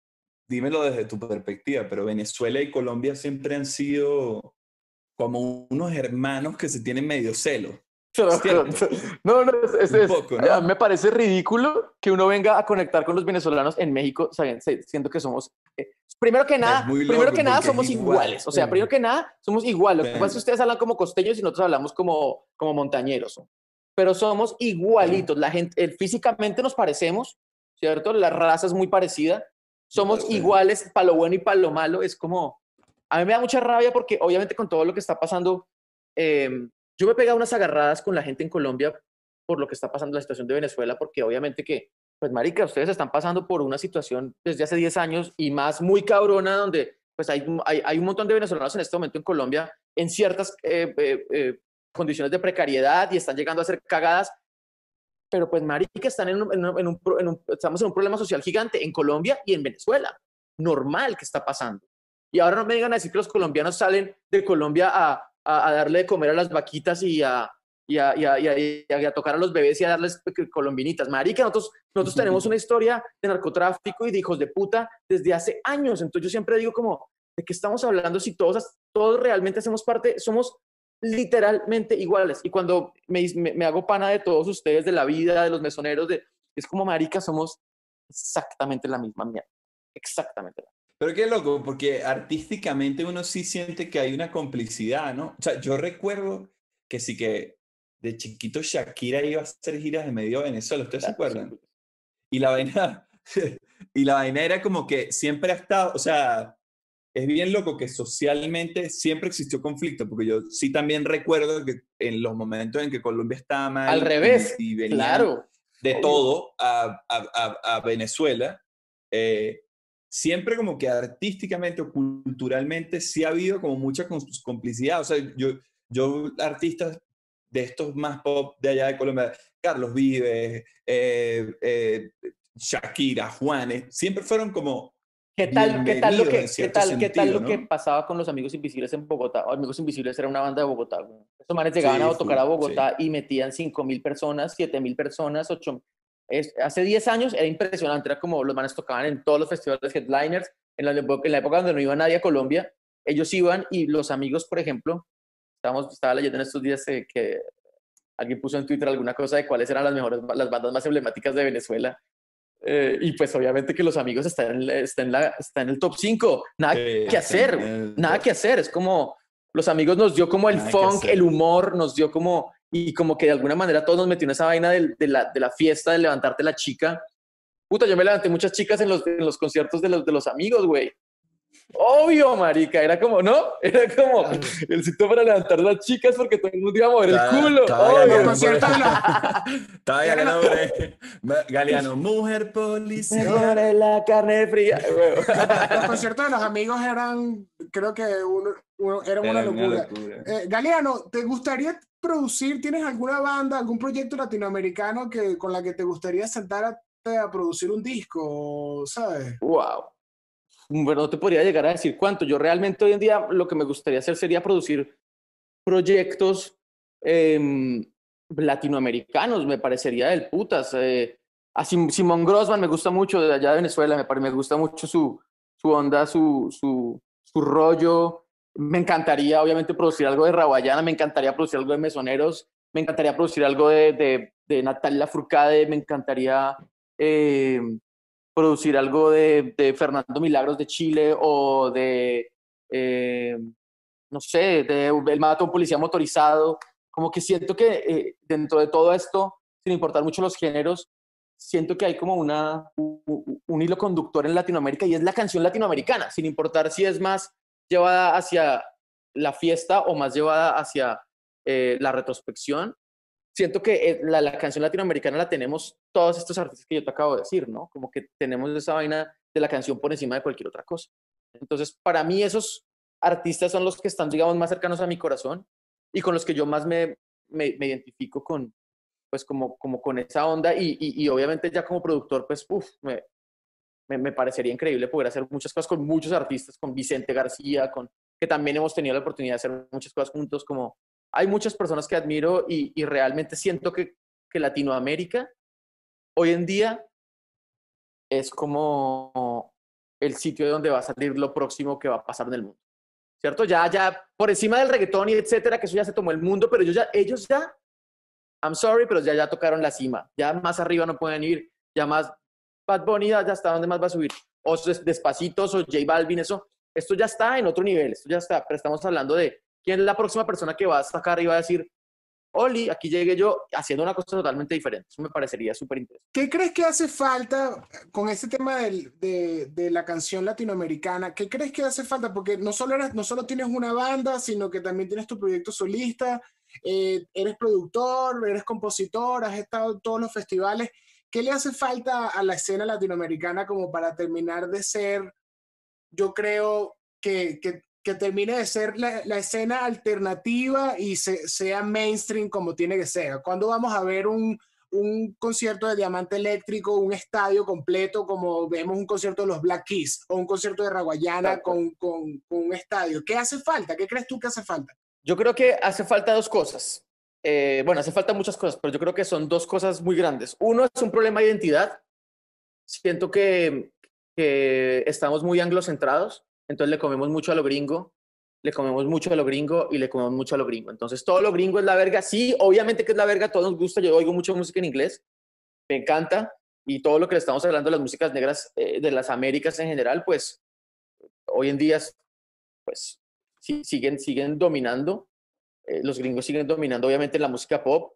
[SPEAKER 4] dímelo desde tu perspectiva, pero Venezuela y Colombia siempre han sido como unos hermanos que se tienen medio celo. ¿Cierto?
[SPEAKER 5] No, no, es, es,
[SPEAKER 4] Un
[SPEAKER 5] es-
[SPEAKER 4] poco,
[SPEAKER 5] a mí
[SPEAKER 4] ¿no?
[SPEAKER 5] me parece ridículo que uno venga a conectar con los venezolanos en México, saben- se- siendo que somos, eh, primero que
[SPEAKER 4] Es
[SPEAKER 5] nada,
[SPEAKER 4] muy
[SPEAKER 5] primero que
[SPEAKER 4] loco
[SPEAKER 5] nada
[SPEAKER 4] porque
[SPEAKER 5] somos
[SPEAKER 4] es igual.
[SPEAKER 5] iguales, o sea,
[SPEAKER 3] Sí.
[SPEAKER 5] primero que nada somos iguales. Lo que pasa es que
[SPEAKER 4] Sí.
[SPEAKER 5] ustedes hablan como costeños y nosotros hablamos como, como montañeros, pero somos igualitos. La gente, eh, físicamente nos parecemos, ¿cierto? La raza es muy parecida, somos
[SPEAKER 4] Sí.
[SPEAKER 5] iguales para lo bueno y para lo malo. Es como, a mí me da mucha rabia porque obviamente con todo lo que está pasando, eh, yo me he pegado unas agarradas con la gente en Colombia por lo que está pasando en la situación de Venezuela, porque obviamente que, pues marica, ustedes están pasando por una situación desde hace diez años y más muy cabrona, donde pues hay, hay, hay un montón de venezolanos en este momento en Colombia en ciertas eh, eh, eh, condiciones de precariedad y están llegando a ser cagadas, pero pues marica, están en un, en un, en un, en un, estamos en un problema social gigante en Colombia y en Venezuela, normal que está pasando. Y ahora no me digan a decir que los colombianos salen de Colombia a, a, a darle de comer a las vaquitas y a, y a, y, a, y, a, y a tocar a los bebés y a darles colombinitas. Marica, nosotros, nosotros tenemos una historia de narcotráfico y de hijos de puta desde hace años. Entonces yo siempre digo como, ¿de qué estamos hablando si todos, todos realmente hacemos parte, somos literalmente iguales? Y cuando me, me, me hago pana de todos ustedes, de la vida, de los mesoneros, de, es como marica, somos exactamente la misma mierda. Exactamente la misma.
[SPEAKER 4] Pero qué loco, porque artísticamente uno sí siente que hay una complicidad, ¿no? O sea, yo recuerdo que sí que de chiquito Shakira iba a hacer giras de medio Venezuela, ¿ustedes se
[SPEAKER 5] Claro,
[SPEAKER 4] acuerdan?
[SPEAKER 5] sí.
[SPEAKER 4] Y la vaina, y la vaina era como que siempre ha estado, o sea, es bien loco que socialmente siempre existió conflicto, porque yo sí también recuerdo que en los momentos en que Colombia estaba mal
[SPEAKER 5] Al revés,
[SPEAKER 4] y, y venían
[SPEAKER 5] claro.
[SPEAKER 4] de
[SPEAKER 5] Obvio.
[SPEAKER 4] todo a, a, a, a Venezuela, eh, siempre como que artísticamente o culturalmente sí ha habido como mucha complicidad. O sea, yo, yo artistas de estos más pop de allá de Colombia, Carlos Vives, eh, eh, Shakira, Juanes, siempre fueron como
[SPEAKER 5] ¿Qué tal, qué tal lo
[SPEAKER 4] bienvenidos en
[SPEAKER 5] que, qué
[SPEAKER 4] cierto
[SPEAKER 5] tal, qué tal
[SPEAKER 4] sentido,
[SPEAKER 5] lo que
[SPEAKER 4] ¿no?
[SPEAKER 5] pasaba con los Amigos Invisibles en Bogotá? Amigos Invisibles era una banda de Bogotá, güey. Estos manes llegaban
[SPEAKER 4] Sí,
[SPEAKER 5] a tocar
[SPEAKER 4] full,
[SPEAKER 5] a
[SPEAKER 4] sí.
[SPEAKER 5] Bogotá y metían cinco mil personas, siete mil personas, ocho. Es, hace diez años era impresionante, era como los manes tocaban en todos los festivales headliners, en la, en la época donde no iba nadie a Colombia, ellos iban y los Amigos, por ejemplo, estábamos, estaba leyendo en estos días eh, que alguien puso en Twitter alguna cosa de cuáles eran las mejores, las bandas más emblemáticas de Venezuela. Eh, y pues obviamente que los Amigos están en, está en, la, está en el top cinco. Nada
[SPEAKER 4] Sí,
[SPEAKER 5] que hacer,
[SPEAKER 4] en el
[SPEAKER 5] nada
[SPEAKER 4] top.
[SPEAKER 5] que hacer. Es como los Amigos nos dio como el
[SPEAKER 4] Nada que
[SPEAKER 5] funk,
[SPEAKER 4] hacer.
[SPEAKER 5] el humor, nos dio como, y como que de alguna manera todos nos metió en esa vaina de, de, la, de la fiesta, de levantarte la chica. Puta, yo me levanté muchas chicas en los, en los conciertos de los, de los Amigos, güey. Obvio, marica, era como, ¿no? Era como el sitio para levantar las chicas porque todo el mundo iba a mover el
[SPEAKER 4] Estaba,
[SPEAKER 5] culo.
[SPEAKER 4] estaba
[SPEAKER 5] Obvio.
[SPEAKER 3] Los
[SPEAKER 4] Galeano por
[SPEAKER 3] conciertos de los...
[SPEAKER 4] Estaba
[SPEAKER 3] eran
[SPEAKER 4] Galeano
[SPEAKER 3] los-
[SPEAKER 4] por ahí. Galeano, mujer
[SPEAKER 5] Me
[SPEAKER 4] policía.
[SPEAKER 5] pone la carne fría. güey.
[SPEAKER 3] los conciertos de los Amigos eran, creo que uno, uno- eran una
[SPEAKER 4] Era una
[SPEAKER 3] locura.
[SPEAKER 4] locura.
[SPEAKER 3] Eh, Galeano, ¿te gustaría producir, tienes alguna banda, algún proyecto latinoamericano que, con la que te gustaría sentarte a producir un disco, ¿sabes?
[SPEAKER 5] Wow. Bueno, no te podría llegar a decir cuánto. Yo realmente hoy en día lo que me gustaría hacer sería producir proyectos eh, latinoamericanos, me parecería del putas. Eh, a Sim Simón Grossman me gusta mucho, de allá de Venezuela, me, pare me gusta mucho su, su onda, su, su, su rollo. Me encantaría, obviamente, producir algo de Rawayana, me encantaría producir algo de Mesoneros, me encantaría producir algo de, de, de Natalia Furcade, me encantaría... Eh, producir algo de, de Fernando Milagros de Chile o de, eh, no sé, de El Mato a un policía motorizado. Como que siento que eh, dentro de todo esto, sin importar mucho los géneros, siento que hay como una, un, un hilo conductor en Latinoamérica y es la canción latinoamericana, sin importar si es más llevada hacia la fiesta o más llevada hacia eh, la retrospección. Siento que la, la canción latinoamericana la tenemos todos estos artistas que yo te acabo de decir, ¿no? Como que tenemos esa vaina de la canción por encima de cualquier otra cosa. Entonces, para mí esos artistas son los que están, digamos, más cercanos a mi corazón y con los que yo más me, me, me identifico con, pues, como, como con esa onda y, y, y obviamente ya como productor, pues, uff, me, me, me parecería increíble poder hacer muchas cosas con muchos artistas, con Vicente García, con, que también hemos tenido la oportunidad de hacer muchas cosas juntos, como hay muchas personas que admiro y, y realmente siento que, que Latinoamérica hoy en día es como el sitio de donde va a salir lo próximo que va a pasar en el mundo, ¿cierto? Ya, ya por encima del reggaetón y etcétera, que eso ya se tomó el mundo, pero ellos ya, ellos ya, I'm sorry, pero ya, ya tocaron la cima, ya más arriba no pueden ir, ya más, Bad Bunny ya hasta dónde más va a subir, o Despacitos o J Balvin, eso, esto ya está en otro nivel, esto ya está, pero estamos hablando de quién es la próxima persona que va a sacar y va a decir, Oli, aquí llegué yo haciendo una cosa totalmente diferente. Eso me parecería súper interesante.
[SPEAKER 3] ¿Qué crees que hace falta con este tema del, de, de la canción latinoamericana? ¿Qué crees que hace falta? Porque no solo, eres, no solo tienes una banda, sino que también tienes tu proyecto solista, eh, eres productor, eres compositor, has estado en todos los festivales. ¿Qué le hace falta a la escena latinoamericana como para terminar de ser, yo creo, que... que que termine de ser la, la escena alternativa y se, sea mainstream como tiene que ser? ¿Cuándo vamos a ver un, un concierto de Diamante Eléctrico, un estadio completo como vemos un concierto de los Black Keys o un concierto de Raguayana con, con, con un estadio? ¿Qué hace falta? ¿Qué crees tú que hace falta?
[SPEAKER 5] Yo creo que hace falta dos cosas. Eh, bueno, hace falta muchas cosas, pero yo creo que son dos cosas muy grandes. Uno es un problema de identidad. Siento que, que estamos muy anglocentrados. Entonces le comemos mucho a lo gringo, le comemos mucho a lo gringo y le comemos mucho a lo gringo. Entonces todo lo gringo es la verga. Sí, obviamente que es la verga, a todos nos gusta. Yo oigo mucha música en inglés, me encanta. Y todo lo que le estamos hablando de las músicas negras eh, de las Américas en general, pues hoy en día pues, sí, siguen, siguen dominando. Eh, los gringos siguen dominando obviamente la música pop.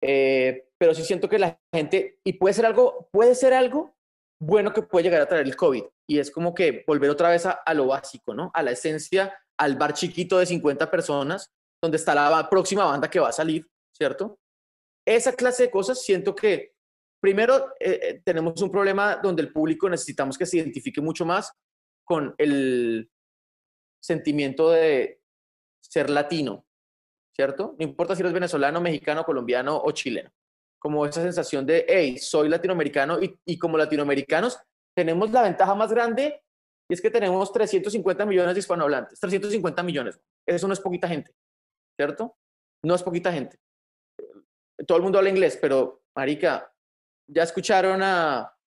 [SPEAKER 5] Eh, pero sí siento que la gente, y puede ser algo, puede ser algo bueno que puede llegar a traer el COVID, y es como que volver otra vez a, a lo básico, ¿no? A la esencia, al bar chiquito de cincuenta personas, donde está la próxima banda que va a salir, ¿cierto? Esa clase de cosas siento que, primero, eh, tenemos un problema donde el público necesitamos que se identifique mucho más con el sentimiento de ser latino, ¿cierto? No importa si eres venezolano, mexicano, colombiano o chileno. Como esa sensación de, hey, soy latinoamericano y, y como latinoamericanos tenemos la ventaja más grande y es que tenemos trescientos cincuenta millones de hispanohablantes, trescientos cincuenta millones. Eso no es poquita gente, ¿cierto? No es poquita gente. Todo el mundo habla inglés, pero, marica, ya escucharon a, a,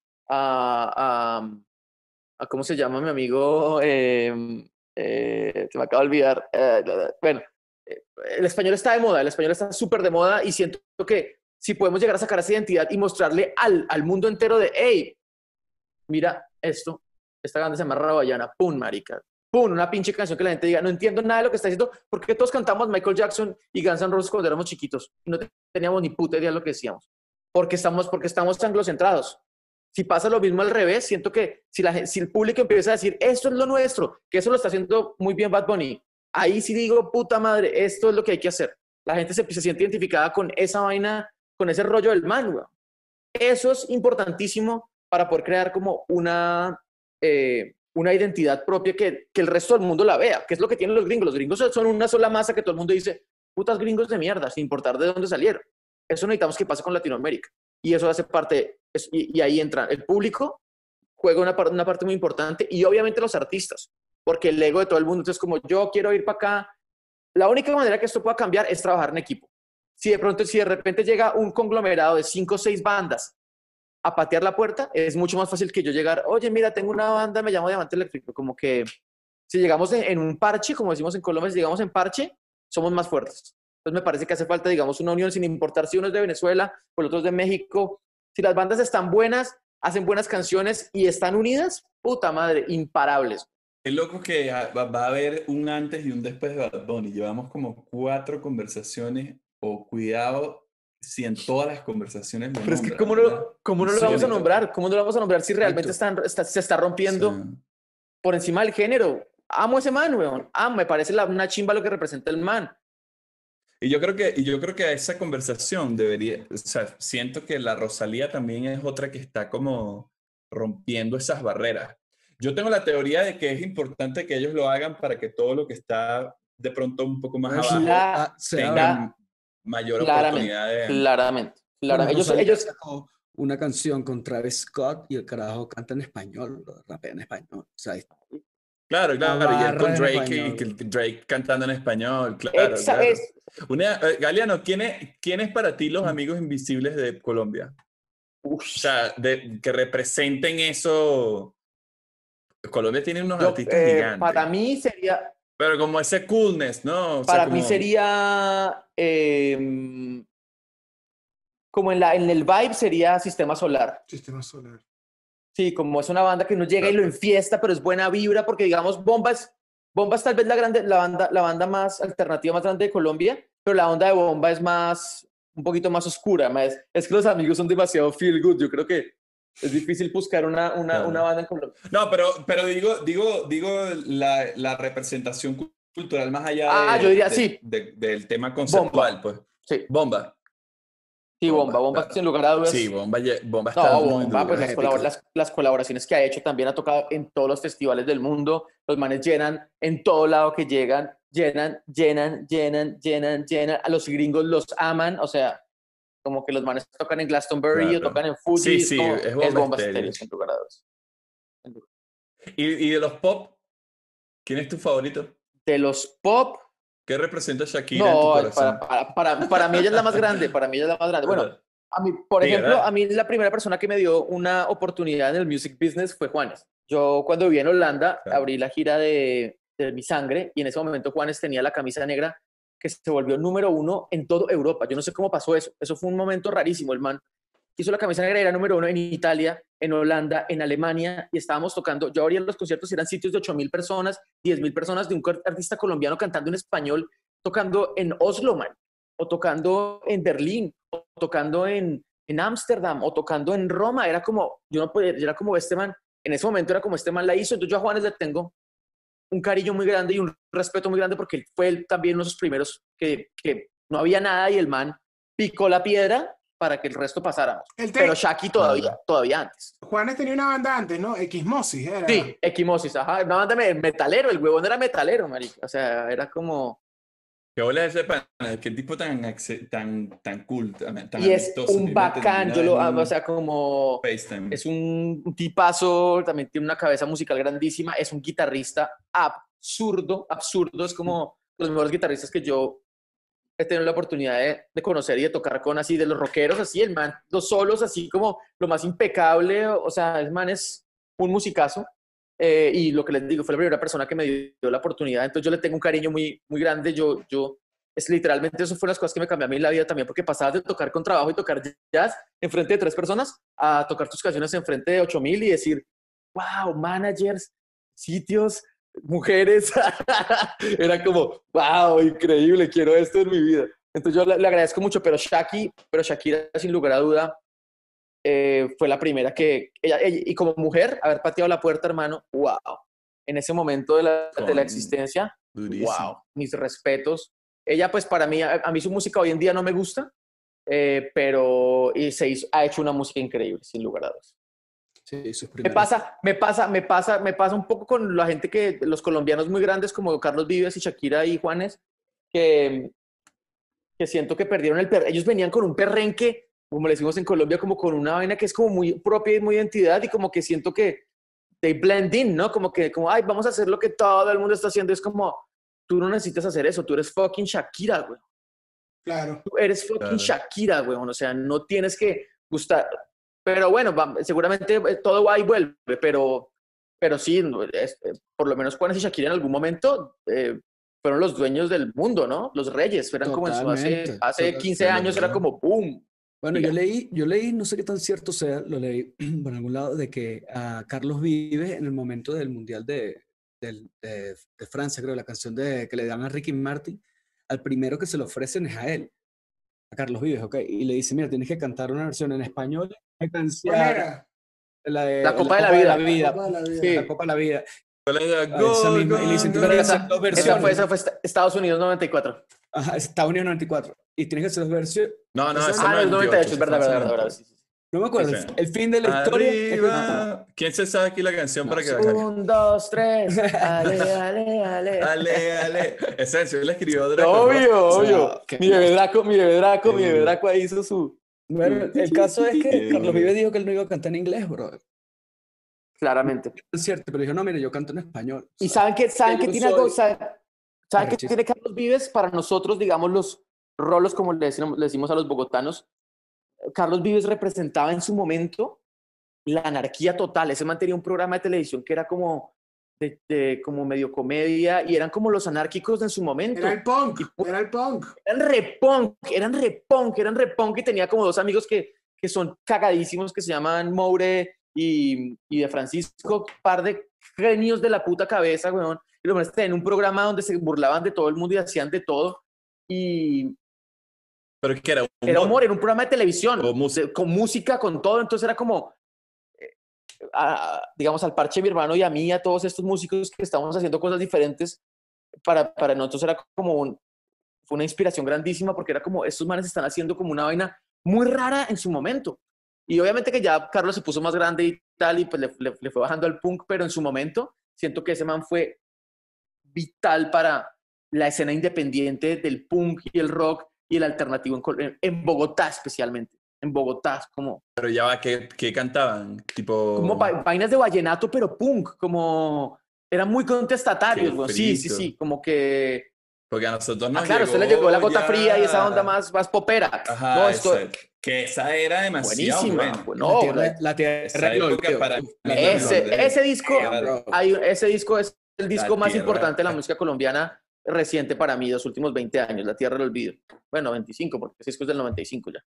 [SPEAKER 5] a, a ¿cómo se llama mi amigo? Eh, eh, se me acaba de olvidar. Eh, bueno, el español está de moda, el español está súper de moda y siento que si podemos llegar a sacar esa identidad y mostrarle al, al mundo entero de, hey, mira esto, esta banda se llama Raguayana, pum, marica, pum, una pinche canción que la gente diga, no entiendo nada de lo que está diciendo, porque todos cantamos Michael Jackson y Guns N' Roses cuando éramos chiquitos y no teníamos ni puta idea de lo que decíamos, porque estamos, porque estamos anglocentrados. Si pasa lo mismo al revés, siento que si, la, si el público empieza a decir, esto es lo nuestro, que eso lo está haciendo muy bien Bad Bunny, ahí sí digo, puta madre, esto es lo que hay que hacer. La gente se, se siente identificada con esa vaina, con ese rollo del man, güey. Eso es importantísimo para poder crear como una, eh, una identidad propia que, que el resto del mundo la vea, que es lo que tienen los gringos. Los gringos son una sola masa que todo el mundo dice, putas gringos de mierda, sin importar de dónde salieron. Eso necesitamos que pase con Latinoamérica. Y eso hace parte, es, y, y ahí entra el público, juega una, una parte muy importante, y obviamente los artistas, porque el ego de todo el mundo, entonces como yo quiero ir para acá. La única manera que esto pueda cambiar es trabajar en equipo. Si de pronto, si de repente llega un conglomerado de cinco o seis bandas a patear la puerta, es mucho más fácil que yo llegar, oye, mira, tengo una banda, me llamo Diamante Eléctrico. Como que si llegamos en, en un parche, como decimos en Colombia, si llegamos en parche, somos más fuertes. Entonces me parece que hace falta, digamos, una unión sin importar si uno es de Venezuela o el otro es de México. Si las bandas están buenas, hacen buenas canciones y están unidas, puta madre, imparables.
[SPEAKER 4] Es loco que va a haber un antes y un después de Bad Bunny. Llevamos como cuatro conversaciones, o cuidado si en todas las conversaciones lo
[SPEAKER 5] Pero es que
[SPEAKER 4] nombran,
[SPEAKER 5] ¿cómo no, ¿cómo no lo
[SPEAKER 4] Sí,
[SPEAKER 5] vamos a
[SPEAKER 4] ¿no?
[SPEAKER 5] nombrar? ¿Cómo no lo vamos a nombrar si realmente están, está, se está rompiendo
[SPEAKER 4] Sí.
[SPEAKER 5] por encima del género? Amo ese man, weón. Amo, me parece la, una chimba lo que representa el man.
[SPEAKER 4] Y yo creo que, y yo creo que esa conversación debería, o sea, siento que la Rosalía también es otra que está como rompiendo esas barreras. Yo tengo la teoría de que es importante que ellos lo hagan para que todo lo que está de pronto un poco más
[SPEAKER 1] Pues,
[SPEAKER 4] abajo
[SPEAKER 5] La-
[SPEAKER 1] ah, se
[SPEAKER 4] tengan
[SPEAKER 1] habla.
[SPEAKER 4] mayor
[SPEAKER 5] Claramente,
[SPEAKER 4] oportunidad de...
[SPEAKER 5] claramente. Claro.
[SPEAKER 1] Bueno,
[SPEAKER 5] Ellos,
[SPEAKER 1] Rosalía
[SPEAKER 5] ellos,
[SPEAKER 1] sacó una canción con Travis Scott y el carajo canta en español, rapea en español. O sea,
[SPEAKER 4] Claro, claro, y él
[SPEAKER 1] barra
[SPEAKER 4] con
[SPEAKER 1] en
[SPEAKER 4] Drake, y
[SPEAKER 1] español.
[SPEAKER 4] que Drake cantando en español, claro,
[SPEAKER 5] Exa-
[SPEAKER 4] claro.
[SPEAKER 5] es-
[SPEAKER 4] Una, eh, Galeano, ¿quién es, quién es para ti los amigos invisibles de Colombia? O sea, de, que representen eso. Colombia tiene unos
[SPEAKER 5] yo,
[SPEAKER 4] artistas
[SPEAKER 5] eh,
[SPEAKER 4] gigantes,
[SPEAKER 5] para mí sería,
[SPEAKER 4] pero como ese coolness, ¿no? O sea,
[SPEAKER 5] para
[SPEAKER 4] como,
[SPEAKER 5] mí sería, em, como en la, en el vibe sería Sistema Solar.
[SPEAKER 3] Sistema solar.
[SPEAKER 5] Sí, como es una banda que no llega y lo enfiesta, pero es buena vibra, porque digamos, Bombas, Bombas tal vez la grande, la banda, la banda más alternativa más grande de Colombia, pero la onda de Bomba es más, un poquito más oscura, más, es que los amigos son demasiado feel good, yo creo que es difícil buscar una, una,
[SPEAKER 4] Claro.
[SPEAKER 5] una banda en Colombia.
[SPEAKER 4] No, pero, pero digo, digo, digo la, la representación cu- cultural más allá
[SPEAKER 5] Ah,
[SPEAKER 4] de,
[SPEAKER 5] yo diría
[SPEAKER 4] de-
[SPEAKER 5] sí.
[SPEAKER 4] de- del tema conceptual, pues.
[SPEAKER 5] Sí,
[SPEAKER 4] Bomba.
[SPEAKER 5] sí, Bomba, Bomba,
[SPEAKER 4] claro.
[SPEAKER 5] sin lugar a dudas.
[SPEAKER 4] Sí, Bomba, lle- Bomba está
[SPEAKER 5] No,
[SPEAKER 4] muy
[SPEAKER 5] Bomba,
[SPEAKER 4] duro.
[SPEAKER 5] pues las,
[SPEAKER 1] épico.
[SPEAKER 5] colabor- las, las colaboraciones que ha hecho también ha tocado en todos los festivales del mundo. Los manes llenan en todo lado que llegan, llenan, llenan, llenan, llenan, llenan. A los gringos los aman, o sea, como que los manes tocan en Glastonbury o
[SPEAKER 4] Claro.
[SPEAKER 5] tocan en Fuji.
[SPEAKER 4] Sí,
[SPEAKER 5] es
[SPEAKER 4] sí,
[SPEAKER 5] como-
[SPEAKER 4] es Bomba
[SPEAKER 5] Bomba
[SPEAKER 4] Estéreo.
[SPEAKER 5] Estéreo, sin lugar a dudas.
[SPEAKER 4] ¿Y, y de los pop? ¿Quién es tu favorito?
[SPEAKER 5] De los pop,
[SPEAKER 4] ¿Qué representa Shakira en tu
[SPEAKER 5] no,
[SPEAKER 4] corazón?
[SPEAKER 5] para, para, para, para mí ella es la más grande, para mí ella es la más grande. Bueno, a mí, por
[SPEAKER 4] Diga,
[SPEAKER 5] ejemplo,
[SPEAKER 4] dale.
[SPEAKER 5] a mí la primera persona que me dio una oportunidad en el music business fue Juanes. Yo cuando viví en Holanda
[SPEAKER 4] Claro.
[SPEAKER 5] abrí la gira de, de Mi Sangre y en ese momento Juanes tenía la camisa negra que se volvió número uno en toda Europa. Yo no sé cómo pasó eso. Eso fue un momento rarísimo. El man hizo la camisa negra y era número uno en Italia, en Holanda, en Alemania y estábamos tocando. Yo abría los conciertos y eran sitios de ocho mil personas, diez mil personas de un artista colombiano cantando en español, tocando en Oslo, man, o tocando en Berlín, o tocando en en Ámsterdam o tocando en Roma. Era como, yo no podía, yo era como este man, en ese momento era como este man la hizo. Entonces yo a Juanes le tengo un cariño muy grande y un respeto muy grande porque él fue él también uno de los primeros que, que no había nada y el man picó la piedra para que el resto pasáramos.
[SPEAKER 3] El te-
[SPEAKER 5] Pero Shaki todavía, todavía antes.
[SPEAKER 3] Juanes tenía una banda antes, ¿no? Equismosis era.
[SPEAKER 5] Sí, Equimosis, ajá, una banda me- metalero, el huevón era metalero, marica. O sea, era como...
[SPEAKER 4] ¿Qué bola ese pana? Qué tipo tan, acce- tan, tan cool, tan, tan
[SPEAKER 5] Y es
[SPEAKER 4] amistoso.
[SPEAKER 5] un
[SPEAKER 4] Yo
[SPEAKER 5] bacán,
[SPEAKER 4] me
[SPEAKER 5] yo lo
[SPEAKER 4] entendí
[SPEAKER 5] amo,
[SPEAKER 4] una
[SPEAKER 5] o sea, como...
[SPEAKER 4] vez en FaceTime.
[SPEAKER 5] Es un un tipazo, también tiene una cabeza musical grandísima, es un guitarrista absurdo, absurdo, es como los mejores guitarristas que yo he tenido la oportunidad de, de conocer y de tocar con, así, de los rockeros, así, el man, los solos, así como lo más impecable, o sea, el man es un musicazo, eh, y lo que les digo, fue la primera persona que me dio la oportunidad, entonces yo le tengo un cariño muy, muy grande, yo, yo, es literalmente, eso fue las cosas que me cambió a mí la vida también, porque pasabas de tocar con trabajo y tocar jazz en frente de tres personas a tocar tus canciones en frente de ocho mil y decir, wow, managers, sitios, mujeres, era como, wow, increíble, quiero esto en mi vida. Entonces yo le, le agradezco mucho, pero Shaki, pero Shakira, sin lugar a duda, eh, fue la primera que, ella, ella- y como mujer, haber pateado la puerta, hermano, wow, en ese momento de la, de la
[SPEAKER 4] Con-
[SPEAKER 5] existencia,
[SPEAKER 4] Durísimo.
[SPEAKER 5] wow, mis respetos. Ella, pues para mí, a, a mí su música hoy en día no me gusta, eh, pero y se hizo, ha hecho una música increíble, sin lugar a dudas.
[SPEAKER 1] Sí, sus
[SPEAKER 5] Me
[SPEAKER 1] primeros-
[SPEAKER 5] pasa, me pasa, me pasa, me pasa un poco con la gente que, los colombianos muy grandes como Carlos Vives y Shakira y Juanes, que, que siento que perdieron el per, ellos venían con un perrenque, como le decimos en Colombia, como con una vaina que es como muy propia y muy identidad, y como que siento que they blend in, ¿no? Como que, como, ay, vamos a hacer lo que todo el mundo está haciendo. Es como, tú no necesitas hacer eso, tú eres fucking Shakira, güey.
[SPEAKER 3] Claro.
[SPEAKER 5] Tú eres fucking
[SPEAKER 4] Claro.
[SPEAKER 5] Shakira, güey. O sea, no tienes que gustar. Pero bueno, va- seguramente eh, todo va y vuelve, pero, pero sí, no, es- eh, por lo menos Juanes y Shakira en algún momento eh, fueron los dueños del mundo, ¿no? Los reyes, eran como en su hace,
[SPEAKER 1] Totalmente,
[SPEAKER 5] hace
[SPEAKER 1] total-
[SPEAKER 5] quince
[SPEAKER 4] de
[SPEAKER 5] años, era
[SPEAKER 4] verdad.
[SPEAKER 5] como boom.
[SPEAKER 1] Bueno,
[SPEAKER 5] Diga.
[SPEAKER 1] yo leí, yo leí, no sé qué tan cierto sea, lo leí por algún lado, de que a Carlos Vives en el momento del Mundial de, del- de, de Francia, creo, la canción de, que le dan a Ricky Martin, al primero que se lo ofrecen es a él, a Carlos Vives, ¿ok? Y le dice, mira, tienes que cantar una versión en español, la canción,
[SPEAKER 3] ¿Cuál era?
[SPEAKER 1] la, de,
[SPEAKER 5] La Copa de la Vida.
[SPEAKER 3] La Copa de la Vida.
[SPEAKER 5] Sí.
[SPEAKER 1] la Copa de la Vida.
[SPEAKER 4] ¿Cuál era?
[SPEAKER 1] A esa
[SPEAKER 4] Gol,
[SPEAKER 1] misma, y le dicen, tú
[SPEAKER 4] gol,
[SPEAKER 1] tienes que
[SPEAKER 4] gol.
[SPEAKER 1] hacer dos
[SPEAKER 5] Esa
[SPEAKER 1] versiones.
[SPEAKER 5] fue, esa fue esta- Estados Unidos noventa y cuatro.
[SPEAKER 1] Ajá, Estados Unidos noventa y cuatro. Y tienes que hacer dos versiones.
[SPEAKER 4] No, no,
[SPEAKER 1] Esa-
[SPEAKER 4] ese
[SPEAKER 5] Ah, no, el noventa y ocho, es
[SPEAKER 4] ese
[SPEAKER 5] verdad,
[SPEAKER 4] fue
[SPEAKER 5] verdad,
[SPEAKER 4] hace
[SPEAKER 5] verdad, verdad.
[SPEAKER 4] noventa.
[SPEAKER 5] Sí, sí, sí.
[SPEAKER 1] No me acuerdo,
[SPEAKER 4] Sí.
[SPEAKER 1] el fin de la historia. es que-
[SPEAKER 4] Arriba. ¿Quién se sabe aquí la canción
[SPEAKER 1] No
[SPEAKER 4] para que
[SPEAKER 1] sé.
[SPEAKER 4] la cague?
[SPEAKER 5] Un, dos, tres. Ale, ale, ale.
[SPEAKER 4] Ale, ale. Esa canción la escribió Draco
[SPEAKER 5] Obvio,
[SPEAKER 1] No,
[SPEAKER 5] obvio.
[SPEAKER 1] qué
[SPEAKER 5] Mi bebé Draco, mi bebé Draco, mi
[SPEAKER 4] Qué
[SPEAKER 5] bebé
[SPEAKER 4] bueno.
[SPEAKER 5] Draco ahí hizo su.
[SPEAKER 1] Bueno, el caso es que
[SPEAKER 4] Qué
[SPEAKER 1] Carlos
[SPEAKER 4] duro.
[SPEAKER 1] Vives dijo que él no iba a cantar en inglés, bro.
[SPEAKER 5] claramente.
[SPEAKER 1] Es cierto, pero dijo, no, mire, yo canto en español.
[SPEAKER 5] Y saben que, saben
[SPEAKER 4] que
[SPEAKER 5] que
[SPEAKER 4] yo
[SPEAKER 5] tiene algo,
[SPEAKER 4] soy-
[SPEAKER 5] saben, saben que
[SPEAKER 1] Arrechísimo.
[SPEAKER 5] tiene Carlos Vives para nosotros, digamos, los rolos, como le decimos, le decimos a los bogotanos. Carlos Vives representaba en su momento la anarquía total. Ese man tenía un programa de televisión que era como, de, de- como medio comedia y eran como los anárquicos en su momento.
[SPEAKER 3] Era el punk,
[SPEAKER 5] Y,
[SPEAKER 3] era el punk.
[SPEAKER 5] eran repunk, eran repunk, eran repunk y tenía como dos amigos que, que son cagadísimos que se llaman Moure y, y de Francisco, par de genios de la puta cabeza, weón. Y los manes tenían un programa donde se burlaban de todo el mundo y hacían de todo. Y
[SPEAKER 4] Pero es que era humor.
[SPEAKER 5] era humor, era un programa de televisión,
[SPEAKER 4] O música.
[SPEAKER 5] de- con música, con todo. Entonces era como, eh, a- digamos, al parche de mi hermano y a mí, a todos estos músicos que estamos haciendo cosas diferentes, para, para nosotros era como un, fue una inspiración grandísima porque era como, estos manes están haciendo como una vaina muy rara en su momento. Y obviamente que ya Carlos se puso más grande y tal, y pues le, le- le fue bajando al punk, pero en su momento siento que ese man fue vital para la escena independiente del punk y el rock y el alternativo en, Col- en- en Bogotá especialmente. En Bogotá, como,
[SPEAKER 4] Pero ya va, ¿qué, qué cantaban? Tipo...
[SPEAKER 5] como va- vainas de vallenato, pero punk, como eran muy contestatarios,
[SPEAKER 4] Qué
[SPEAKER 5] güey. Sí, sí,
[SPEAKER 4] frito.
[SPEAKER 5] sí, como que...
[SPEAKER 4] Porque a nosotros nos
[SPEAKER 5] Ah, claro, a
[SPEAKER 4] llegó
[SPEAKER 5] usted le llegó la gota
[SPEAKER 4] ya-
[SPEAKER 5] fría y esa onda más, más popera.
[SPEAKER 4] Ajá,
[SPEAKER 5] no, esto
[SPEAKER 4] esa- que esa era demasiado
[SPEAKER 5] buenísima.
[SPEAKER 4] buena.
[SPEAKER 5] pues,
[SPEAKER 1] La
[SPEAKER 5] no,
[SPEAKER 1] tierra,
[SPEAKER 5] la-
[SPEAKER 1] la
[SPEAKER 4] Esa
[SPEAKER 1] tierra que lo
[SPEAKER 4] época
[SPEAKER 1] olvidó.
[SPEAKER 4] para
[SPEAKER 1] Uf,
[SPEAKER 4] mí
[SPEAKER 1] la
[SPEAKER 4] también.
[SPEAKER 1] tierra
[SPEAKER 5] ese, ese disco,
[SPEAKER 4] Claro.
[SPEAKER 5] hay, ese disco es el disco
[SPEAKER 4] La
[SPEAKER 5] más
[SPEAKER 4] tierra.
[SPEAKER 5] importante de la música colombiana reciente para mí, los últimos veinte años, La Tierra del Olvido. Bueno, veinticinco, porque ese disco es del noventa y cinco ya.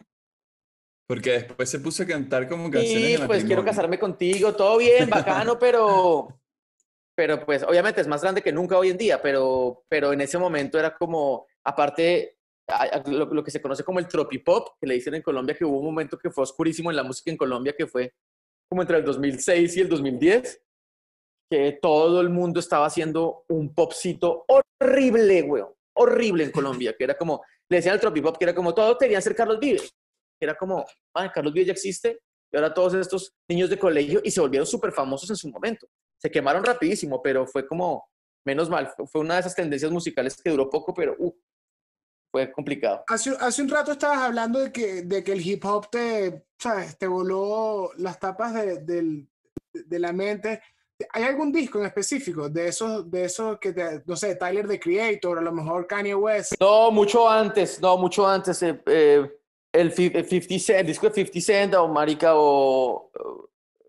[SPEAKER 4] Porque después se puso a cantar como canciones
[SPEAKER 5] Y
[SPEAKER 4] de
[SPEAKER 5] pues
[SPEAKER 4] matrimonio.
[SPEAKER 5] quiero casarme contigo, todo bien, bacano, pero, pero pues obviamente es más grande que nunca hoy en día, pero, pero en ese momento era como, aparte, a- a- lo, lo que se conoce como el tropipop, que le dicen en Colombia, que hubo un momento que fue oscurísimo en la música en Colombia, que fue como entre el dos mil seis y el dos mil diez, que todo el mundo estaba haciendo un popcito horrible, güey, horrible en Colombia, que era como, le decían al tropipop, que era como, todos querían ser Carlos Vives, que era como, ah, Carlos Vives ya existe, y ahora todos estos niños de colegio, y se volvieron súper famosos en su momento. Se quemaron rapidísimo, pero fue como, menos mal, fue, fue una de esas tendencias musicales que duró poco, pero uh, fue complicado.
[SPEAKER 3] Hace, hace un rato estabas hablando de que, de que el hip hop te, ¿sabes? Te voló las tapas de, del- de la mente. ¿Hay algún disco en específico de esos, de esos que te, no sé, Tyler, the Creator, a lo mejor Kanye West?
[SPEAKER 5] No, mucho antes, no, mucho antes. eh, eh, el, fi- el cincuenta Cent, el disco de cincuenta Cent, o marica, o, o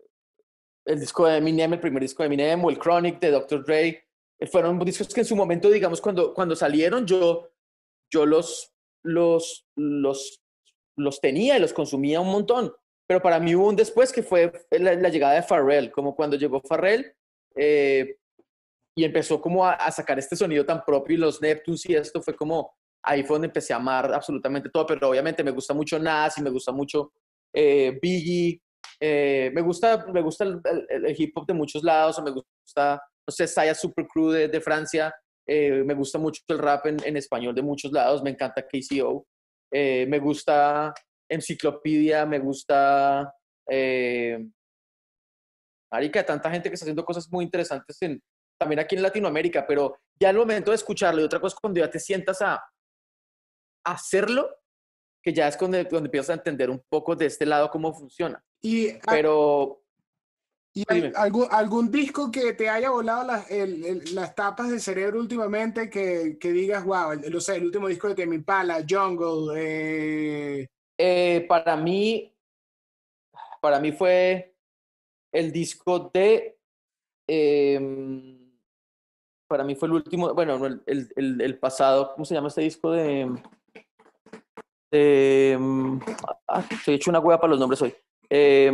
[SPEAKER 5] el disco de Eminem, el primer disco de Eminem, o el Chronic de doctor Dre, eh, fueron discos que en su momento, digamos, cuando, cuando salieron, yo, yo los, los, los, los tenía y los consumía un montón. Pero para mí hubo un después que fue la, la llegada de Pharrell, como cuando llegó Pharrell, eh, y empezó como a, a sacar este sonido tan propio y los Neptunes y esto fue como, ahí fue donde empecé a amar absolutamente todo, pero obviamente me gusta mucho Nas y me gusta mucho eh, Biggie, eh, me gusta, me gusta el, el- el hip hop de muchos lados, o me gusta, no sé, Saya Super Crew de, de Francia, eh, me gusta mucho el rap en, en español de muchos lados, me encanta K C O, eh, me gusta Enciclopedia, me gusta... Eh, marica, tanta gente que está haciendo cosas muy interesantes en, también aquí en Latinoamérica, pero ya el momento de escucharlo y otra cosa es cuando ya te sientas a, a hacerlo, que ya es cuando, cuando empiezas a entender un poco de este lado cómo funciona.
[SPEAKER 3] Y, a-
[SPEAKER 5] Pero
[SPEAKER 3] y al-
[SPEAKER 5] dime.
[SPEAKER 3] algún, algún disco que te haya volado las, el- el- las tapas del cerebro últimamente que, que digas, wow, el, no sé, el último disco de Tame Impala, Jungle, eh,
[SPEAKER 5] eh, para mí, para mí fue el disco de, eh, para mí fue el último, bueno, no, el, el, el- el pasado, ¿cómo se llama este disco de, de mm, ah, estoy hecho una hueá para los nombres hoy. Eh,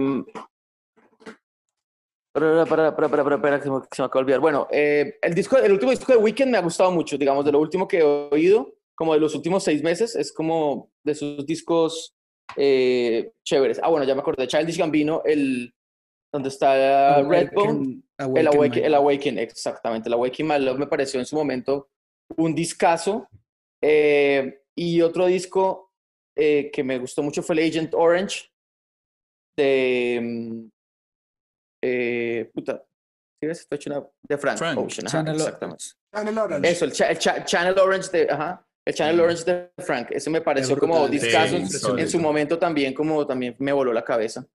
[SPEAKER 5] para, para, para, para, para, para, que se me, que se me acaba de olvidar. Bueno, eh, el, disco, el último disco de Weeknd me ha gustado mucho, digamos, de lo último que he oído, como de los últimos seis meses, es como de sus discos eh, chéveres. Ah, bueno, ya me acordé, Childish Gambino, el, donde está Redbone,
[SPEAKER 1] Awaken,
[SPEAKER 5] el
[SPEAKER 1] Awaken
[SPEAKER 5] Awaken,
[SPEAKER 1] My
[SPEAKER 5] el
[SPEAKER 1] Love.
[SPEAKER 5] Awaken, exactamente, el Awaken My Love me pareció en su momento un discazo. Eh, y otro disco eh, que me gustó mucho fue el Agent Orange de... mm, eh, puta, ¿sí ves? Estoy hecho una- de Frank,
[SPEAKER 4] Frank.
[SPEAKER 5] Ocean, ajá,
[SPEAKER 1] Channel
[SPEAKER 5] exactamente.
[SPEAKER 3] Channel Orange.
[SPEAKER 5] Eso, el, cha- el cha- Channel Orange de, ajá, el Channel
[SPEAKER 4] Sí.
[SPEAKER 5] Orange de Frank, ese me pareció
[SPEAKER 1] Es
[SPEAKER 5] como
[SPEAKER 1] brutal,
[SPEAKER 5] discazo
[SPEAKER 4] sí,
[SPEAKER 5] en,
[SPEAKER 4] insólito.
[SPEAKER 5] en su momento también, como también me voló la cabeza.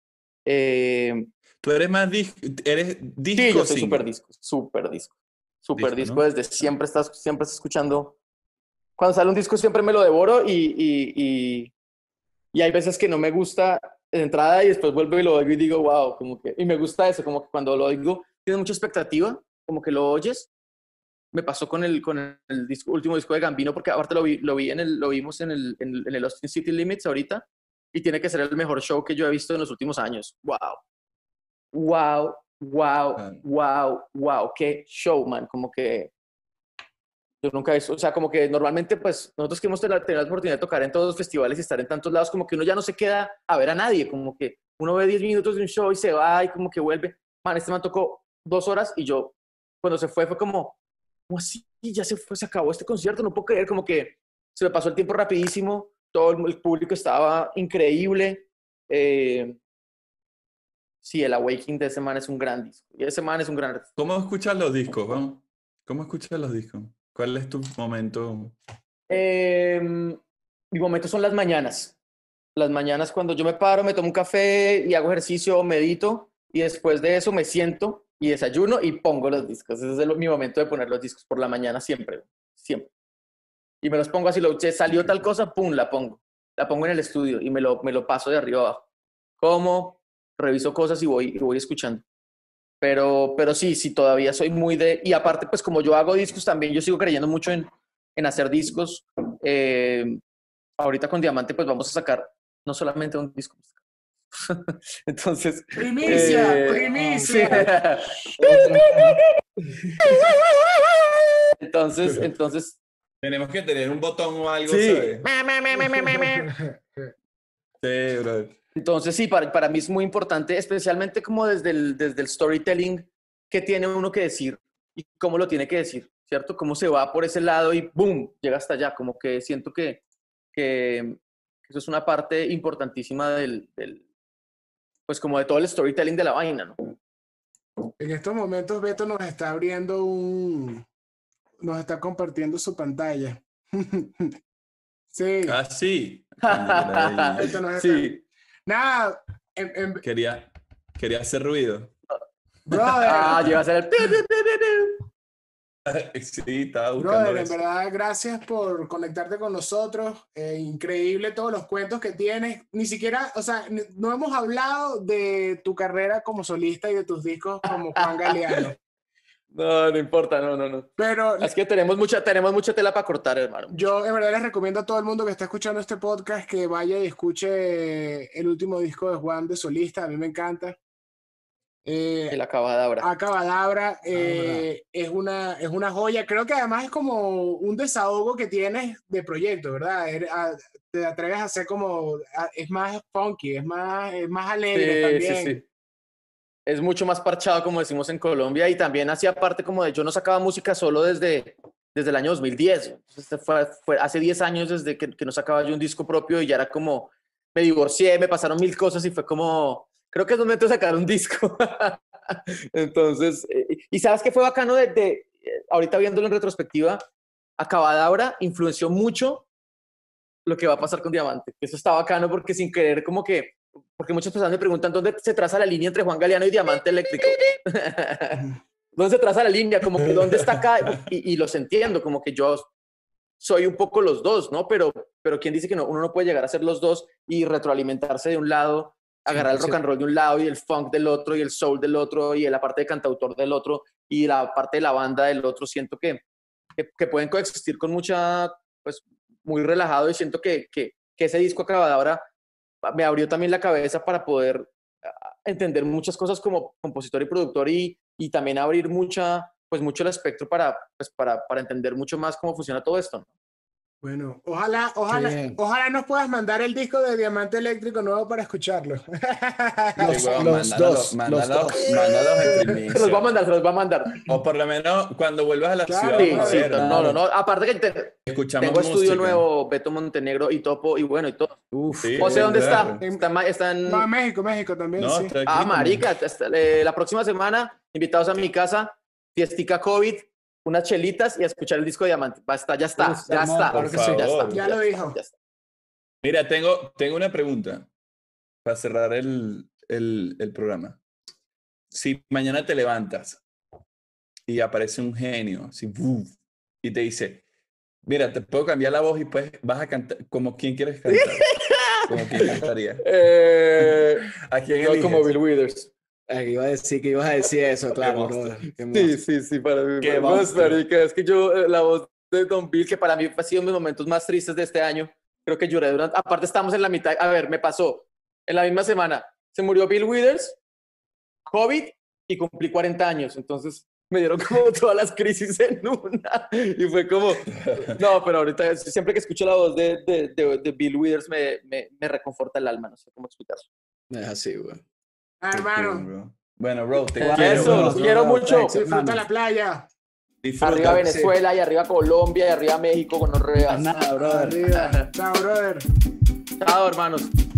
[SPEAKER 5] Eh,
[SPEAKER 4] Tú eres más disco, eres disco.
[SPEAKER 5] sí, yo soy
[SPEAKER 4] single.
[SPEAKER 5] súper disco, súper disco. Súper
[SPEAKER 4] Disco,
[SPEAKER 5] disco,
[SPEAKER 4] ¿no?
[SPEAKER 5] desde siempre estás, siempre estás escuchando. Cuando sale un disco siempre me lo devoro y, y, y, y hay veces que no me gusta de entrada y después vuelvo y lo oigo y digo, wow, como que, y me gusta eso, como que cuando lo oigo tienes mucha expectativa, como que lo oyes. Me pasó con el, con el disco, último disco de Gambino, porque aparte lo, vi, lo, vi en el, lo vimos en el, en, el, en el Austin City Limits ahorita, y tiene que ser el mejor show que yo he visto en los últimos años. ¡Wow! ¡Wow! ¡Wow!
[SPEAKER 4] Ah.
[SPEAKER 5] ¡Wow! ¡Wow! ¡Qué show, man! Como que yo nunca he visto, o sea, como que normalmente, pues, nosotros que hemos tenido la, tenido la oportunidad de tocar en todos los festivales y estar en tantos lados, como que uno ya no se queda a ver a nadie, como que uno ve diez minutos de un show y se va y como que vuelve. Man, este man tocó dos horas y yo, cuando se fue, fue como, ¿cómo así? Ya se fue, se acabó este concierto, no puedo creer, como que se me pasó el tiempo rapidísimo, todo el, el público estaba increíble. Eh, sí, el Awakening de ese man es un gran disco, y ese man es un gran artista.
[SPEAKER 4] ¿Cómo escuchas los discos, vamos? ¿Cómo escuchas los discos? ¿Cuál es tu momento?
[SPEAKER 5] Eh, mi momento son las mañanas. Las mañanas cuando yo me paro, me tomo un café y hago ejercicio, medito, y después de eso me siento y desayuno y pongo los discos. Ese es el, mi momento de poner los discos por la mañana siempre, siempre. Y me los pongo así, lo, salió tal cosa, pum, la pongo. La pongo en el estudio y me lo, me lo paso de arriba abajo. Como, reviso cosas y voy, y voy escuchando. Pero, pero sí, sí, todavía soy muy de... Y aparte, pues como yo hago discos también, yo sigo creyendo mucho en, en hacer discos. Eh, ahorita con Diamante, pues vamos a sacar no solamente un disco. Entonces...
[SPEAKER 3] Primicia,
[SPEAKER 5] eh,
[SPEAKER 3] primicia.
[SPEAKER 5] sí. entonces, entonces...
[SPEAKER 4] Tenemos que tener un botón o algo,
[SPEAKER 5] Sí.
[SPEAKER 4] ¿sabes? Sí, bro.
[SPEAKER 5] Entonces, sí, para, para mí es muy importante, especialmente como desde el, desde el storytelling, qué tiene uno que decir y cómo lo tiene que decir, ¿cierto? Cómo se va por ese lado y ¡boom! Llega hasta allá. Como que siento que, que eso es una parte importantísima del, del, pues como de todo el storytelling de la vaina, ¿no?
[SPEAKER 3] En estos momentos Beto nos está abriendo un... nos está compartiendo su pantalla. Sí.
[SPEAKER 4] Ah, sí.
[SPEAKER 3] Beto nos está-
[SPEAKER 5] Sí.
[SPEAKER 3] Nada, en, en-
[SPEAKER 4] Quería, quería hacer ruido.
[SPEAKER 3] brother,
[SPEAKER 5] Ah, llega a ser el...
[SPEAKER 4] Sí, estaba buscando
[SPEAKER 3] brother, en
[SPEAKER 4] eso.
[SPEAKER 3] verdad, gracias por conectarte con nosotros. Eh, increíble todos los cuentos que tienes. Ni siquiera, o sea, n- no hemos hablado de tu carrera como solista y de tus discos como Juan Galeano.
[SPEAKER 5] No, no importa, no, no, no.
[SPEAKER 3] Pero
[SPEAKER 5] Es que tenemos mucha, tenemos mucha tela para cortar, hermano.
[SPEAKER 3] yo en verdad les recomiendo a todo el mundo que está escuchando este podcast que vaya y escuche el último disco de Juan de solista. A mí me encanta. Eh,
[SPEAKER 5] El acabadabra.
[SPEAKER 3] Acabadabra eh, es, una, es una joya. Creo que además es como un desahogo que tienes de proyecto, ¿verdad? Er- a- te atreves a hacer como... a- es más funky, es más, es más alegre
[SPEAKER 5] Sí,
[SPEAKER 3] también.
[SPEAKER 5] sí, sí. Es mucho más parchado, como decimos en Colombia, y también hacía parte como de, yo no sacaba música solo desde, desde el año dos mil diez. Entonces, fue, fue hace diez años desde que, que no sacaba yo un disco propio y ya era como, me divorcié, me pasaron mil cosas y fue como, creo que es momento de sacar un disco. Entonces, eh, y sabes qué fue bacano de, de eh, ahorita viéndolo en retrospectiva, Acabadabra influenció mucho lo que va a pasar con Diamante. Eso está bacano porque sin querer como que, porque muchas personas me preguntan dónde se traza la línea entre Juan Galeano y Diamante Eléctrico. ¿Dónde se traza la línea? Como que dónde está acá, y, y los entiendo, como que yo soy un poco los dos, ¿no? Pero, pero ¿quién dice que no? Uno no puede llegar a ser los dos y retroalimentarse de un lado, agarrar el rock and roll de un lado y el funk del otro y el soul del otro y la parte de cantautor del otro y la parte de la banda del otro. Siento que, que, que pueden coexistir con mucha, pues, muy relajado, y siento que, que, que ese disco Acabadabra me abrió también la cabeza para poder uh, entender muchas cosas como compositor y productor, y, y también abrir mucha, pues mucho el espectro para, pues para, para entender mucho más cómo funciona todo esto, ¿no?
[SPEAKER 3] Bueno, ojalá, ojalá,
[SPEAKER 1] bien.
[SPEAKER 3] ojalá nos puedas mandar el disco de Diamante Eléctrico nuevo para escucharlo.
[SPEAKER 1] Los-
[SPEAKER 4] Sí, weón,
[SPEAKER 1] los
[SPEAKER 4] mándalo,
[SPEAKER 1] dos,
[SPEAKER 4] mándalo,
[SPEAKER 1] los dos.
[SPEAKER 4] mándalos en
[SPEAKER 5] Se
[SPEAKER 4] primicia.
[SPEAKER 5] los va a mandar, se los va a mandar.
[SPEAKER 4] O por lo menos cuando vuelvas a la
[SPEAKER 3] Claro,
[SPEAKER 4] ciudad,
[SPEAKER 5] Sí,
[SPEAKER 4] vamos a
[SPEAKER 5] sí,
[SPEAKER 4] ver,
[SPEAKER 5] no, no, no. Aparte que te-
[SPEAKER 4] escuchamos
[SPEAKER 5] tengo estudio
[SPEAKER 4] música.
[SPEAKER 5] nuevo, Beto Montenegro y Topo, y bueno, y todo.
[SPEAKER 1] Uf,
[SPEAKER 4] Sí,
[SPEAKER 5] José, ¿dónde
[SPEAKER 4] claro.
[SPEAKER 5] está? Está, en ma- está en...
[SPEAKER 3] No, México, México también,
[SPEAKER 4] No,
[SPEAKER 3] sí.
[SPEAKER 4] está aquí
[SPEAKER 5] Ah,
[SPEAKER 4] también.
[SPEAKER 5] marica, está- eh, la próxima semana, invitados a mi casa, fiestica COVID, unas chelitas y a escuchar el disco de Diamante. Va, está, ya está,
[SPEAKER 1] Uf,
[SPEAKER 5] ya
[SPEAKER 1] hermano,
[SPEAKER 5] está.
[SPEAKER 4] por
[SPEAKER 5] ya
[SPEAKER 4] favor.
[SPEAKER 5] está,
[SPEAKER 3] Ya lo
[SPEAKER 5] está,
[SPEAKER 3] dijo.
[SPEAKER 5] ya está.
[SPEAKER 4] Mira, tengo, tengo una pregunta para cerrar el, el, el programa. Si mañana te levantas y aparece un genio, así, ¡buf! Y te dice, mira, te puedo cambiar la voz y pues vas a cantar, como quién quieres cantar. Como quién cantaría.
[SPEAKER 5] Eh,
[SPEAKER 4] ¿A quién
[SPEAKER 5] yo
[SPEAKER 4] eliges?
[SPEAKER 5] como Bill Withers.
[SPEAKER 6] Eh, iba a decir que ibas a decir eso, claro.
[SPEAKER 4] monstruo.
[SPEAKER 6] brother, qué
[SPEAKER 5] Sí,
[SPEAKER 6] monstruo.
[SPEAKER 5] sí, sí, para mí.
[SPEAKER 4] Qué
[SPEAKER 5] Pues,
[SPEAKER 4] monstruo.
[SPEAKER 5] marica, es que yo, eh, la voz de Don Bill, que para mí ha sido uno de mis momentos más tristes de este año, creo que lloré durante, aparte estamos en la mitad, a ver, me pasó, en la misma semana, se murió Bill Withers, COVID, y cumplí cuarenta años, entonces me dieron como todas las crisis en una, y fue como, no, pero ahorita siempre que escucho la voz de, de, de, de Bill Withers me, me, me reconforta el alma, no sé cómo explicarlo.
[SPEAKER 6] Es así, güey.
[SPEAKER 3] Ah,
[SPEAKER 4] Qué
[SPEAKER 3] hermano,
[SPEAKER 4] cool, bro. Bueno, bro, te
[SPEAKER 5] Eso,
[SPEAKER 4] quiero. bro.
[SPEAKER 5] los quiero mucho.
[SPEAKER 3] disfruta la playa.
[SPEAKER 4] Disfruta.
[SPEAKER 5] Arriba Venezuela y arriba Colombia y arriba México con los reas.
[SPEAKER 6] Nada, brother.
[SPEAKER 3] Arriba. Chao, brother.
[SPEAKER 5] Chao, hermanos.